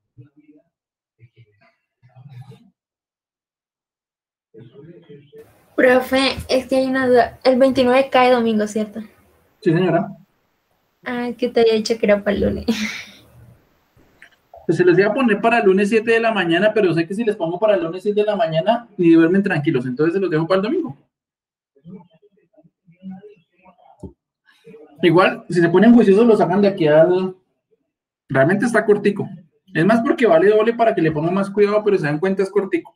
Profe, es que hay una duda. El 29 cae domingo, ¿cierto? Sí, señora. Ah, que te había dicho que era para el lunes. Pues se les iba a poner para el lunes 7 de la mañana, pero sé que si les pongo para el lunes 7 de la mañana, ni duermen tranquilos, entonces se los dejo para el domingo. Igual, si se ponen juiciosos, lo sacan de aquí al... Realmente está cortico. Es más porque vale doble para que le pongan más cuidado, pero se dan cuenta es cortico.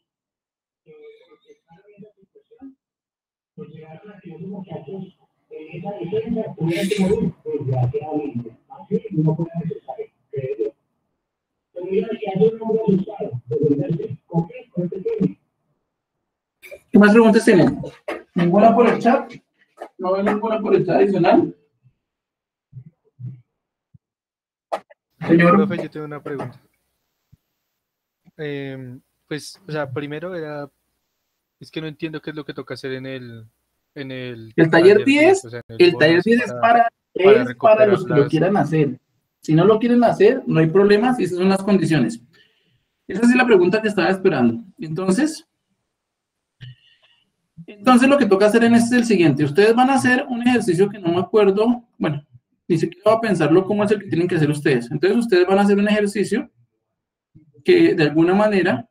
¿Qué más preguntas tienen? ¿Ninguna por el chat? ¿No hay ninguna por el chat adicional? Señor. Profe, yo tengo una pregunta. Pues, o sea, primero es que no entiendo qué es lo que toca hacer en el taller 10, o sea, el taller 10 es para los que lo quieran hacer. Si no lo quieren hacer, no hay problemas y esas son las condiciones. Esa es la pregunta que estaba esperando. Entonces lo que toca hacer en este es el siguiente. Ustedes van a hacer un ejercicio que no me acuerdo, bueno, ni siquiera voy a pensarlo cómo es el que tienen que hacer ustedes. Entonces ustedes van a hacer un ejercicio que de alguna manera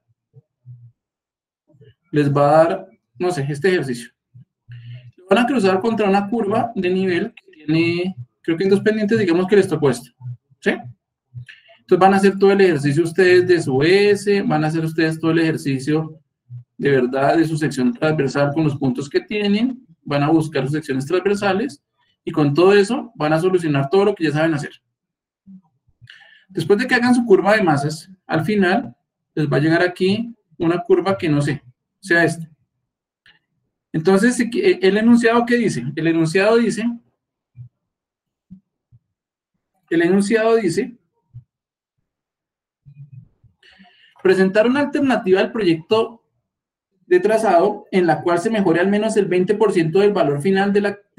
les va a dar, no sé, este ejercicio. Lo van a cruzar contra una curva de nivel que tiene, creo que en dos pendientes, digamos que les tocó esto, ¿sí? Entonces van a hacer todo el ejercicio ustedes de su S, van a hacer ustedes todo el ejercicio de verdad de su sección transversal con los puntos que tienen, van a buscar sus secciones transversales y con todo eso van a solucionar todo lo que ya saben hacer. Después de que hagan su curva de masas, al final les va a llegar aquí una curva que no sé, sea esta. Entonces, el enunciado, ¿qué dice? El enunciado dice, presentar una alternativa al proyecto de trazado en la cual se mejore al menos el 20% del valor final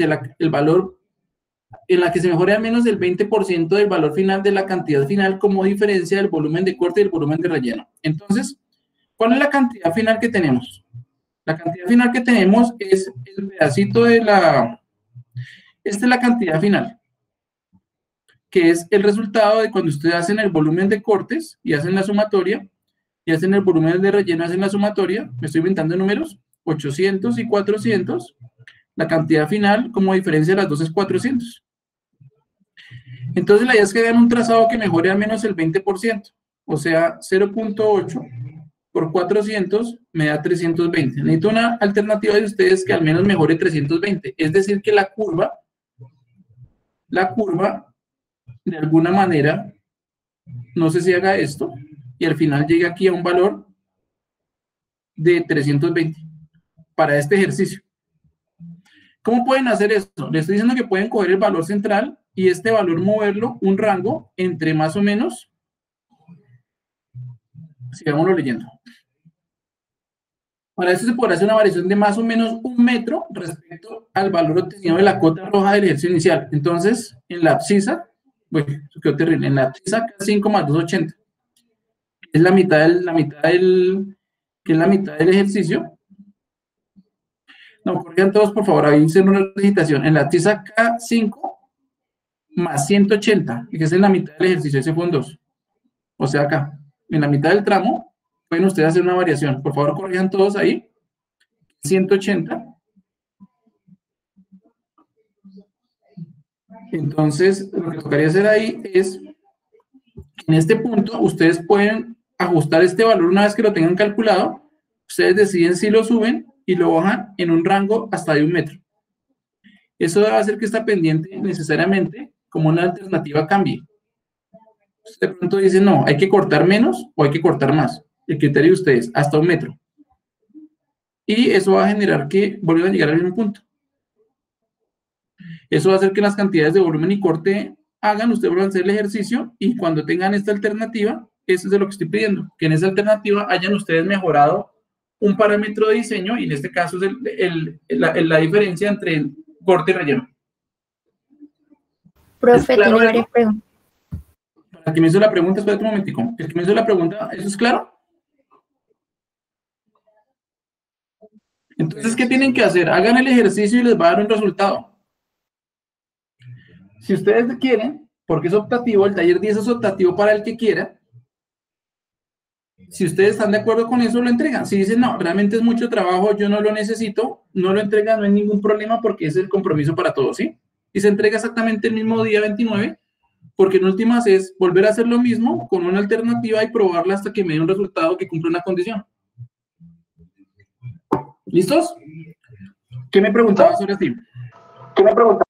en la que se mejore al menos el 20% del valor final de la cantidad final como diferencia del volumen de corte y el volumen de relleno. Entonces, ¿cuál es la cantidad final que tenemos? La cantidad final que tenemos es el pedacito de esta es la cantidad final, que es el resultado de cuando ustedes hacen el volumen de cortes y hacen la sumatoria, y hacen el volumen de relleno, hacen la sumatoria, me estoy inventando números, 800 y 400, la cantidad final como diferencia de las dos es 400. Entonces la idea es que hagan un trazado que mejore al menos el 20%, o sea, 0.8 por 400 me da 320. Necesito una alternativa de ustedes que al menos mejore 320, es decir, que la curva, de alguna manera, no sé si haga esto, y al final llegue aquí a un valor de 320 para este ejercicio. ¿Cómo pueden hacer esto? Les estoy diciendo que pueden coger el valor central y este valor moverlo un rango entre más o menos, sigámoslo leyendo. Para eso se podrá hacer una variación de más o menos 1 metro respecto al valor obtenido de la cota roja del ejercicio inicial. Entonces, en la abscisa, bueno, eso quedó terrible, en la abscisa 5 más 280. Es la mitad del ejercicio. No, corrijan todos, por favor, ahí hice una recitación. En la abscisa K5 más 180, que es en la mitad del ejercicio, ese fue un 2. O sea, acá, en la mitad del tramo, pueden ustedes hacer una variación. Por favor, corrijan todos ahí. 180. Entonces, lo que tocaría hacer ahí es, en este punto, ustedes pueden ajustar este valor una vez que lo tengan calculado. Ustedes deciden si lo suben y lo bajan en un rango hasta de 1 metro. Eso debe hacer que esta pendiente necesariamente, como una alternativa, cambie. De pronto dicen, no, hay que cortar menos o hay que cortar más. El criterio de ustedes, hasta 1 metro. Y eso va a generar que vuelvan a llegar al mismo punto. Eso va a hacer que las cantidades de volumen y corte hagan, ustedes vuelvan a hacer el ejercicio y cuando tengan esta alternativa, eso es de lo que estoy pidiendo, que en esa alternativa hayan ustedes mejorado un parámetro de diseño y en este caso es la diferencia entre el corte y relleno. Profe, claro, tiene varias preguntas. Para que me hizo la pregunta, espérate un momentico. El que me hizo la pregunta, ¿eso es claro? Entonces, ¿qué tienen que hacer? Hagan el ejercicio y les va a dar un resultado. Si ustedes quieren, porque es optativo, el taller 10 es optativo para el que quiera. Si ustedes están de acuerdo con eso, lo entregan. Si dicen, no, realmente es mucho trabajo, yo no lo necesito, no lo entregan, no hay ningún problema porque es el compromiso para todos, ¿sí? Y se entrega exactamente el mismo día 29, porque en últimas es volver a hacer lo mismo con una alternativa y probarla hasta que me dé un resultado que cumpla una condición. ¿Listos? ¿Qué me preguntabas sobre ti? ¿Qué me preguntabas?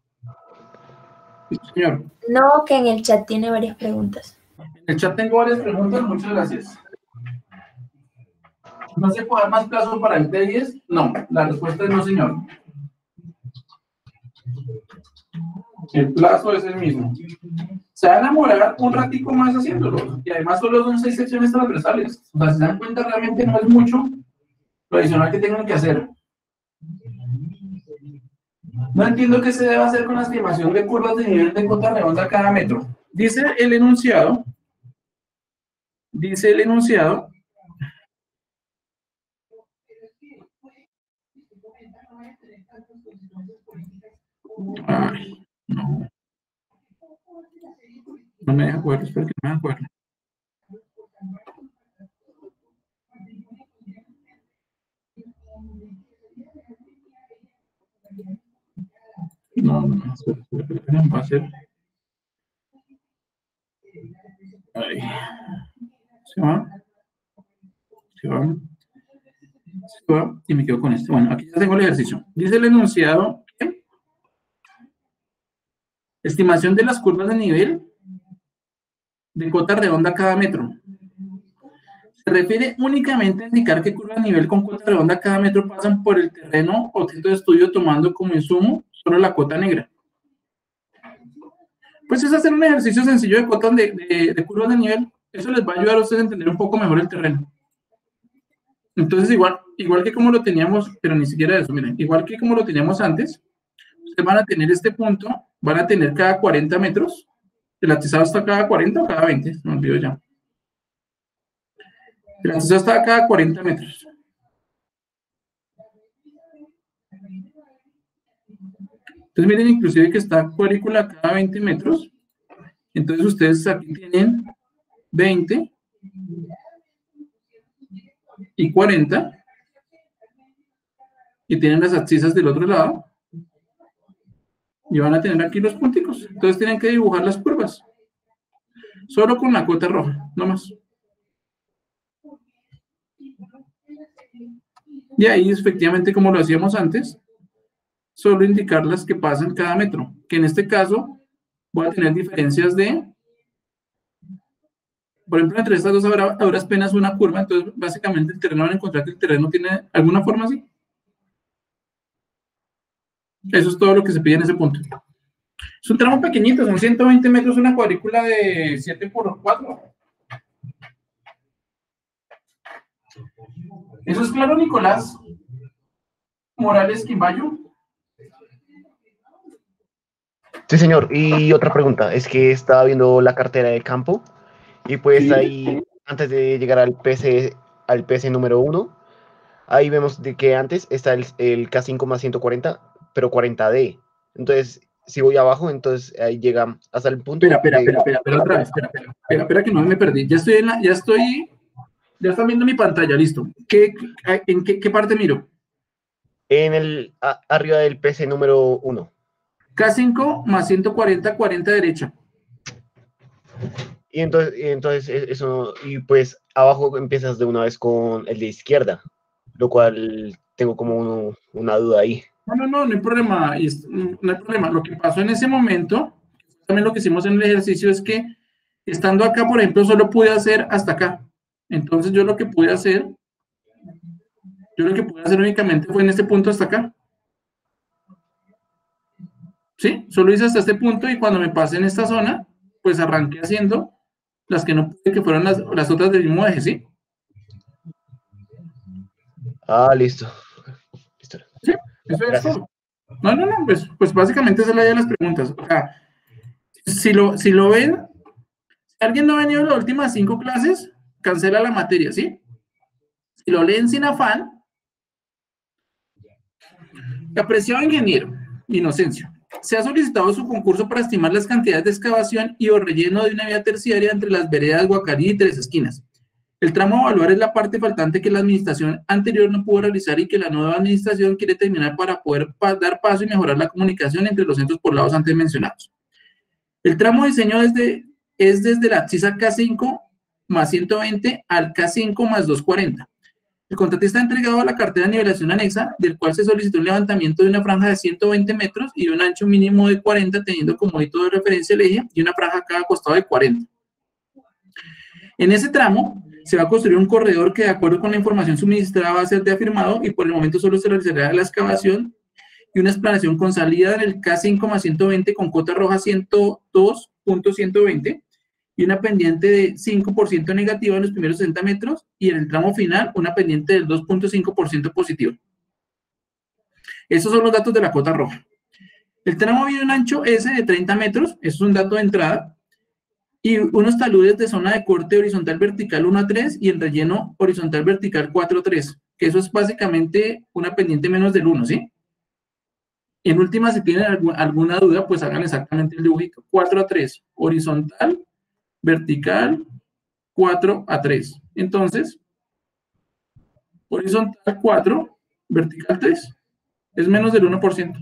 Señor. No, que en el chat tiene varias preguntas. En el chat tengo varias preguntas, muchas gracias. ¿No se puede dar más plazo para el T10? No, la respuesta es no, señor. El plazo es el mismo. Se van a demorar un ratico más haciéndolo. Y además solo son 6 secciones transversales. O sea, si se dan cuenta, realmente no es mucho lo adicional que tengan que hacer. No entiendo qué se debe hacer con la estimación de curvas de nivel de cota redonda a cada metro. Dice el enunciado. Ay, no. No me deja acuerdo, espero que no me acuerdo. No, va a ser. Ahí. Se va. Y me quedo con este. Bueno, aquí ya tengo el ejercicio. Dice el enunciado. Estimación de las curvas de nivel de cota redonda a cada metro. Se refiere únicamente a indicar qué curvas de nivel con cota redonda a cada metro pasan por el terreno objeto de estudio tomando como insumo solo la cota negra. Pues es hacer un ejercicio sencillo de cotas de curvas de nivel. Eso les va a ayudar a ustedes a entender un poco mejor el terreno. Entonces, igual que como lo teníamos, pero ni siquiera eso, miren, igual que como lo teníamos antes, ustedes van a tener este punto, van a tener cada 40 metros. ¿El atizado está cada 40 o cada 20? Me olvido ya. El atizado está cada 40 metros. Entonces, miren, inclusive que está cuadrícula cada 20 metros. Entonces, ustedes aquí tienen 20 y 40. Y tienen las abscisas del otro lado. Y van a tener aquí los punticos. Entonces, tienen que dibujar las curvas. Solo con la cota roja, no más. Y ahí, efectivamente, como lo hacíamos antes, solo indicar las que pasan cada metro, que en este caso voy a tener diferencias de, por ejemplo, entre estas dos habrá a duras penas una curva, entonces básicamente el terreno van a encontrar que el terreno tiene alguna forma así. Eso es todo lo que se pide en ese punto. Es un tramo pequeñito, son 120 metros, una cuadrícula de 7 por 4. ¿Eso es claro, Nicolás Morales Quimbayo? Sí, señor. Y otra pregunta, es que estaba viendo la cartera de campo y pues sí, ahí, antes de llegar al PC número 1, ahí vemos de que antes está el K5 más 140, pero 40D. Entonces, si voy abajo, entonces ahí llega hasta el punto... Espera, otra vez, espera que no me perdí. Ya están viendo mi pantalla, listo. ¿En qué parte miro? Arriba del PC número 1. K5 más 140, 40 derecha. Y entonces eso, y pues abajo empiezas de una vez con el de izquierda, lo cual tengo como una duda ahí. No hay problema, no hay problema. Lo que pasó en ese momento, también lo que hicimos en el ejercicio es que estando acá, por ejemplo, solo pude hacer hasta acá. Entonces yo lo que pude hacer únicamente fue en este punto hasta acá. ¿Sí? Solo hice hasta este punto y cuando me pasé en esta zona, pues arranqué haciendo las que no pude, que fueron las otras del mismo eje, ¿sí? Ah, listo. Sí, eso es todo. No, pues básicamente esa es la idea de las preguntas. O sea, si lo ven, si alguien no ha venido a las últimas 5 clases, cancela la materia, ¿sí? Si lo leen sin afán, apreciado ingeniero, Inocencio, se ha solicitado su concurso para estimar las cantidades de excavación y o relleno de una vía terciaria entre las veredas Guacarí y Tres Esquinas. El tramo a evaluar es la parte faltante que la administración anterior no pudo realizar y que la nueva administración quiere terminar para poder dar paso y mejorar la comunicación entre los centros poblados antes mencionados. El tramo de diseño es desde la CISA K5 más 120 al K5 más 240. El contratista ha entregado la cartera de nivelación anexa, del cual se solicitó un levantamiento de una franja de 120 metros y un ancho mínimo de 40, teniendo como hito de referencia el eje y una franja a cada costado de 40. En ese tramo se va a construir un corredor que, de acuerdo con la información suministrada, va a ser reafirmado y por el momento solo se realizará la excavación y una explanación con salida en el K5 más 120 con cota roja 102.120 y una pendiente de 5% negativa en los primeros 60 metros y en el tramo final una pendiente del 2.5% positivo. Esos son los datos de la cota roja. El tramo viene un ancho S de 30 metros, eso es un dato de entrada, y unos taludes de zona de corte horizontal vertical 1 a 3 y el relleno horizontal vertical 4 a 3, que eso es básicamente una pendiente menos del 1, ¿sí? En última, si tienen alguna duda, pues hagan exactamente el dibujito. 4 a 3, horizontal, vertical, 4 a 3. Entonces, horizontal 4, vertical 3. Es menos del 1%.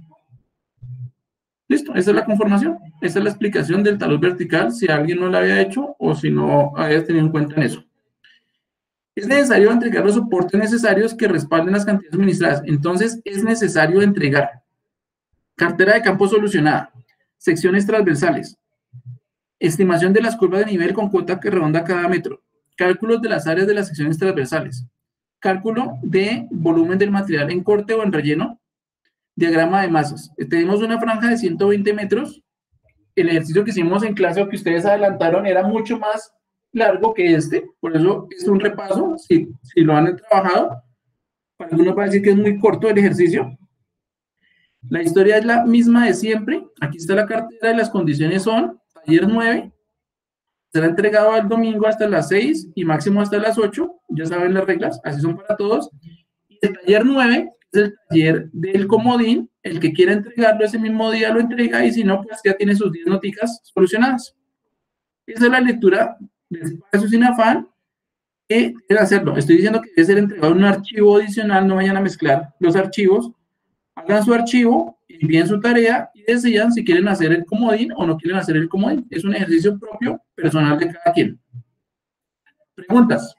Listo, esa es la conformación. Esa es la explicación del talud vertical, si alguien no la había hecho o si no había tenido en cuenta en eso. Es necesario entregar los soportes necesarios que respalden las cantidades suministradas. Entonces, es necesario entregar cartera de campo solucionada, secciones transversales, estimación de las curvas de nivel con cuota que redonda cada metro, cálculos de las áreas de las secciones transversales, cálculo de volumen del material en corte o en relleno, diagrama de masas. Tenemos una franja de 120 metros. El ejercicio que hicimos en clase o que ustedes adelantaron era mucho más largo que este, por eso es un repaso, si lo han trabajado. Para algunos va a decir que es muy corto el ejercicio. La historia es la misma de siempre. Aquí está la cartera y las condiciones son taller 9. Será entregado el domingo hasta las 6 y máximo hasta las 8. Ya saben las reglas, así son para todos. Y el taller 9 es el taller del comodín. El que quiera entregarlo ese mismo día lo entrega y si no, pues ya tiene sus 10 noticas solucionadas. Esa es la lectura del espacio sin afán. Deben hacerlo. Estoy diciendo que debe ser entregado en un archivo adicional, no vayan a mezclar los archivos. Hagan su archivo, envíen su tarea y decidan si quieren hacer el comodín o no quieren hacer el comodín. Es un ejercicio propio, personal de cada quien. ¿Preguntas?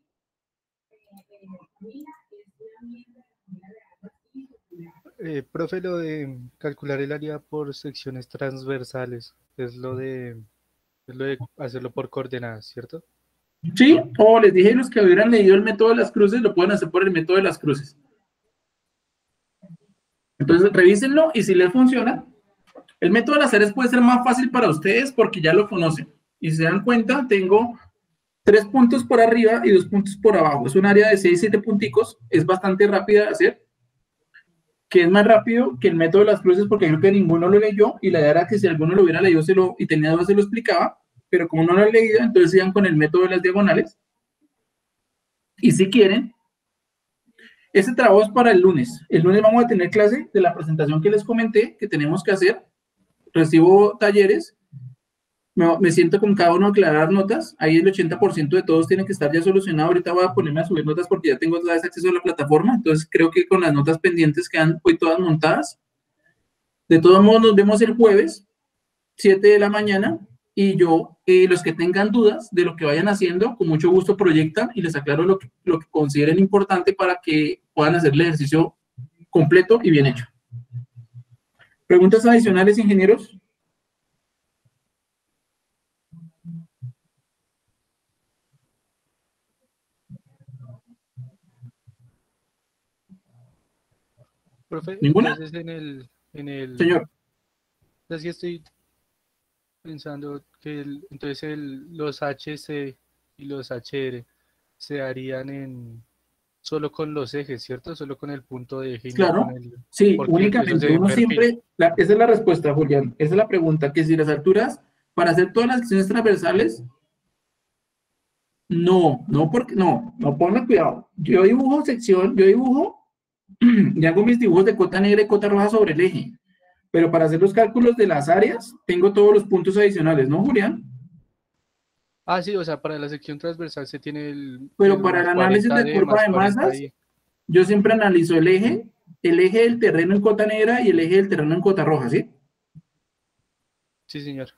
Profe, lo de calcular el área por secciones transversales es lo de hacerlo por coordenadas, ¿cierto? Sí, o les dije, los que hubieran leído el método de las cruces lo pueden hacer por el método de las cruces. Entonces, revísenlo y si les funciona, el método de las áreas puede ser más fácil para ustedes porque ya lo conocen. Y si se dan cuenta, tengo 3 puntos por arriba y 2 puntos por abajo. Es un área de 6, 7 punticos. Es bastante rápida de hacer. Que es más rápido que el método de las cruces porque creo que ninguno lo leyó y la idea era que si alguno lo hubiera leído y tenía dudas se lo explicaba, pero como no lo han leído, entonces sigan con el método de las diagonales. Y si quieren, este trabajo es para el lunes. El lunes vamos a tener clase de la presentación que les comenté que tenemos que hacer. Recibo talleres, me siento con cada uno a aclarar notas. Ahí el 80% de todos tienen que estar ya solucionado. Ahorita voy a ponerme a subir notas porque ya tengo otra vez acceso a la plataforma. Entonces creo que con las notas pendientes quedan hoy todas montadas. De todos modos, nos vemos el jueves, 7 de la mañana. y yo, los que tengan dudas de lo que vayan haciendo, con mucho gusto proyectan y les aclaro lo que consideren importante para que puedan hacer el ejercicio completo y bien hecho. ¿Preguntas adicionales, ingenieros? Profe, ¿Ninguna? entonces Señor. Así estoy pensando que los HC y los HR se harían solo con los ejes, ¿cierto? Solo con el punto de eje. Claro, sí, únicamente uno siempre, esa es la respuesta, Julián, esa es la pregunta, que si las alturas, para hacer todas las secciones transversales, no, ponle cuidado, yo dibujo y hago mis dibujos de cota negra y cota roja sobre el eje, pero para hacer los cálculos de las áreas, tengo todos los puntos adicionales, ¿no, Julián? Ah, sí, o sea, para la sección transversal se tiene Pero para el análisis de curva de masas, yo siempre analizo el eje del terreno en cota negra y el eje del terreno en cota roja, ¿sí? Sí, señor.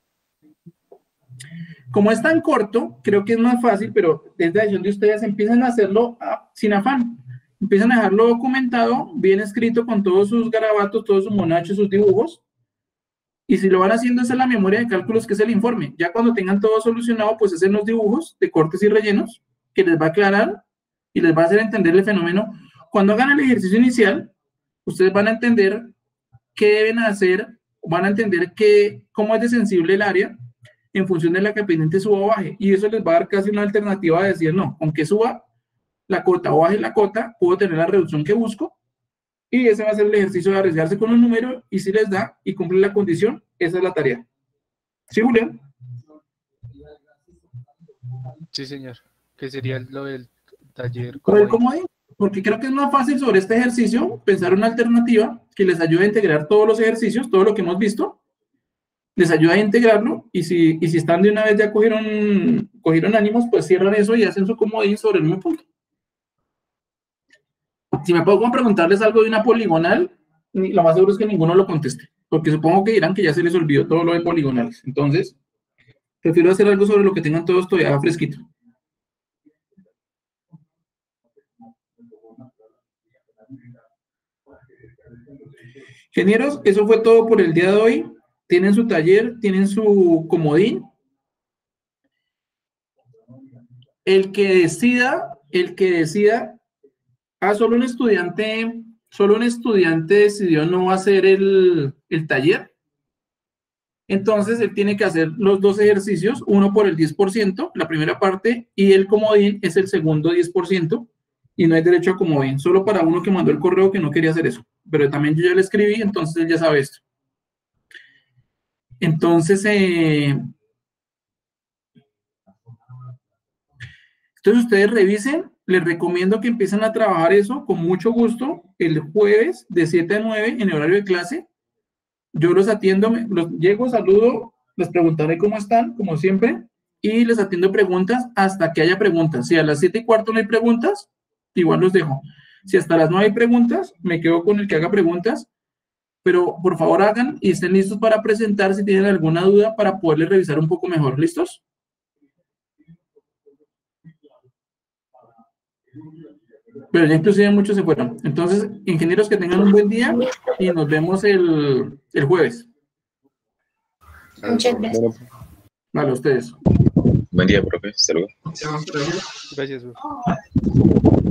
Como es tan corto, creo que es más fácil, pero desde la decisión de ustedes empiezan a hacerlo sin afán. Empiezan a dejarlo documentado, bien escrito, con todos sus garabatos, todos sus monachos, sus dibujos. Y si lo van haciendo, esa es la memoria de cálculos, que es el informe. Ya cuando tengan todo solucionado, pues hacen los dibujos de cortes y rellenos, que les va a aclarar y les va a hacer entender el fenómeno. Cuando hagan el ejercicio inicial, ustedes van a entender qué deben hacer, van a entender cómo es de sensible el área en función de la que el pendiente suba o baje. Y eso les va a dar casi una alternativa de decir, no, aunque suba la cota o baje la cota, puedo tener la reducción que busco. Y ese va a ser el ejercicio de arriesgarse con un número, y si les da y cumple la condición, esa es la tarea. ¿Sí, Julián? Sí, señor. ¿Qué sería lo del taller? Porque creo que es más fácil sobre este ejercicio pensar una alternativa que les ayude a integrar todos los ejercicios, todo lo que hemos visto, les ayuda a integrarlo, y si están de una vez ya cogieron ánimos, pues cierran eso y hacen su comodín sobre el mismo punto. Si me pongo a preguntarles algo de una poligonal, lo más seguro es que ninguno lo conteste, porque supongo que dirán que ya se les olvidó todo lo de poligonales. Entonces, prefiero hacer algo sobre lo que tengan todos todavía fresquito. Ingenieros, eso fue todo por el día de hoy. Tienen su taller, tienen su comodín. El que decida, solo un estudiante decidió no hacer el taller. Entonces, él tiene que hacer los dos ejercicios, uno por el 10%, la primera parte, y el comodín es el segundo 10%, y no hay derecho a comodín, solo para uno que mandó el correo que no quería hacer eso. Pero también yo ya le escribí, entonces él ya sabe esto. Entonces, ustedes revisen. Les recomiendo que empiecen a trabajar eso con mucho gusto el jueves de 7 a 9 en el horario de clase. Yo los atiendo, llego, saludo, les preguntaré cómo están, como siempre, y les atiendo preguntas hasta que haya preguntas. Si a las 7:15 no hay preguntas, igual los dejo. Si hasta las 9 hay preguntas, me quedo con el que haga preguntas, pero por favor hagan y estén listos para presentar si tienen alguna duda para poderles revisar un poco mejor. ¿Listos? Pero ya inclusive muchos se fueron. Entonces, ingenieros, que tengan un buen día y nos vemos el jueves. Muchas gracias. Vale, ustedes. Buen día, profe. Hasta luego. Gracias.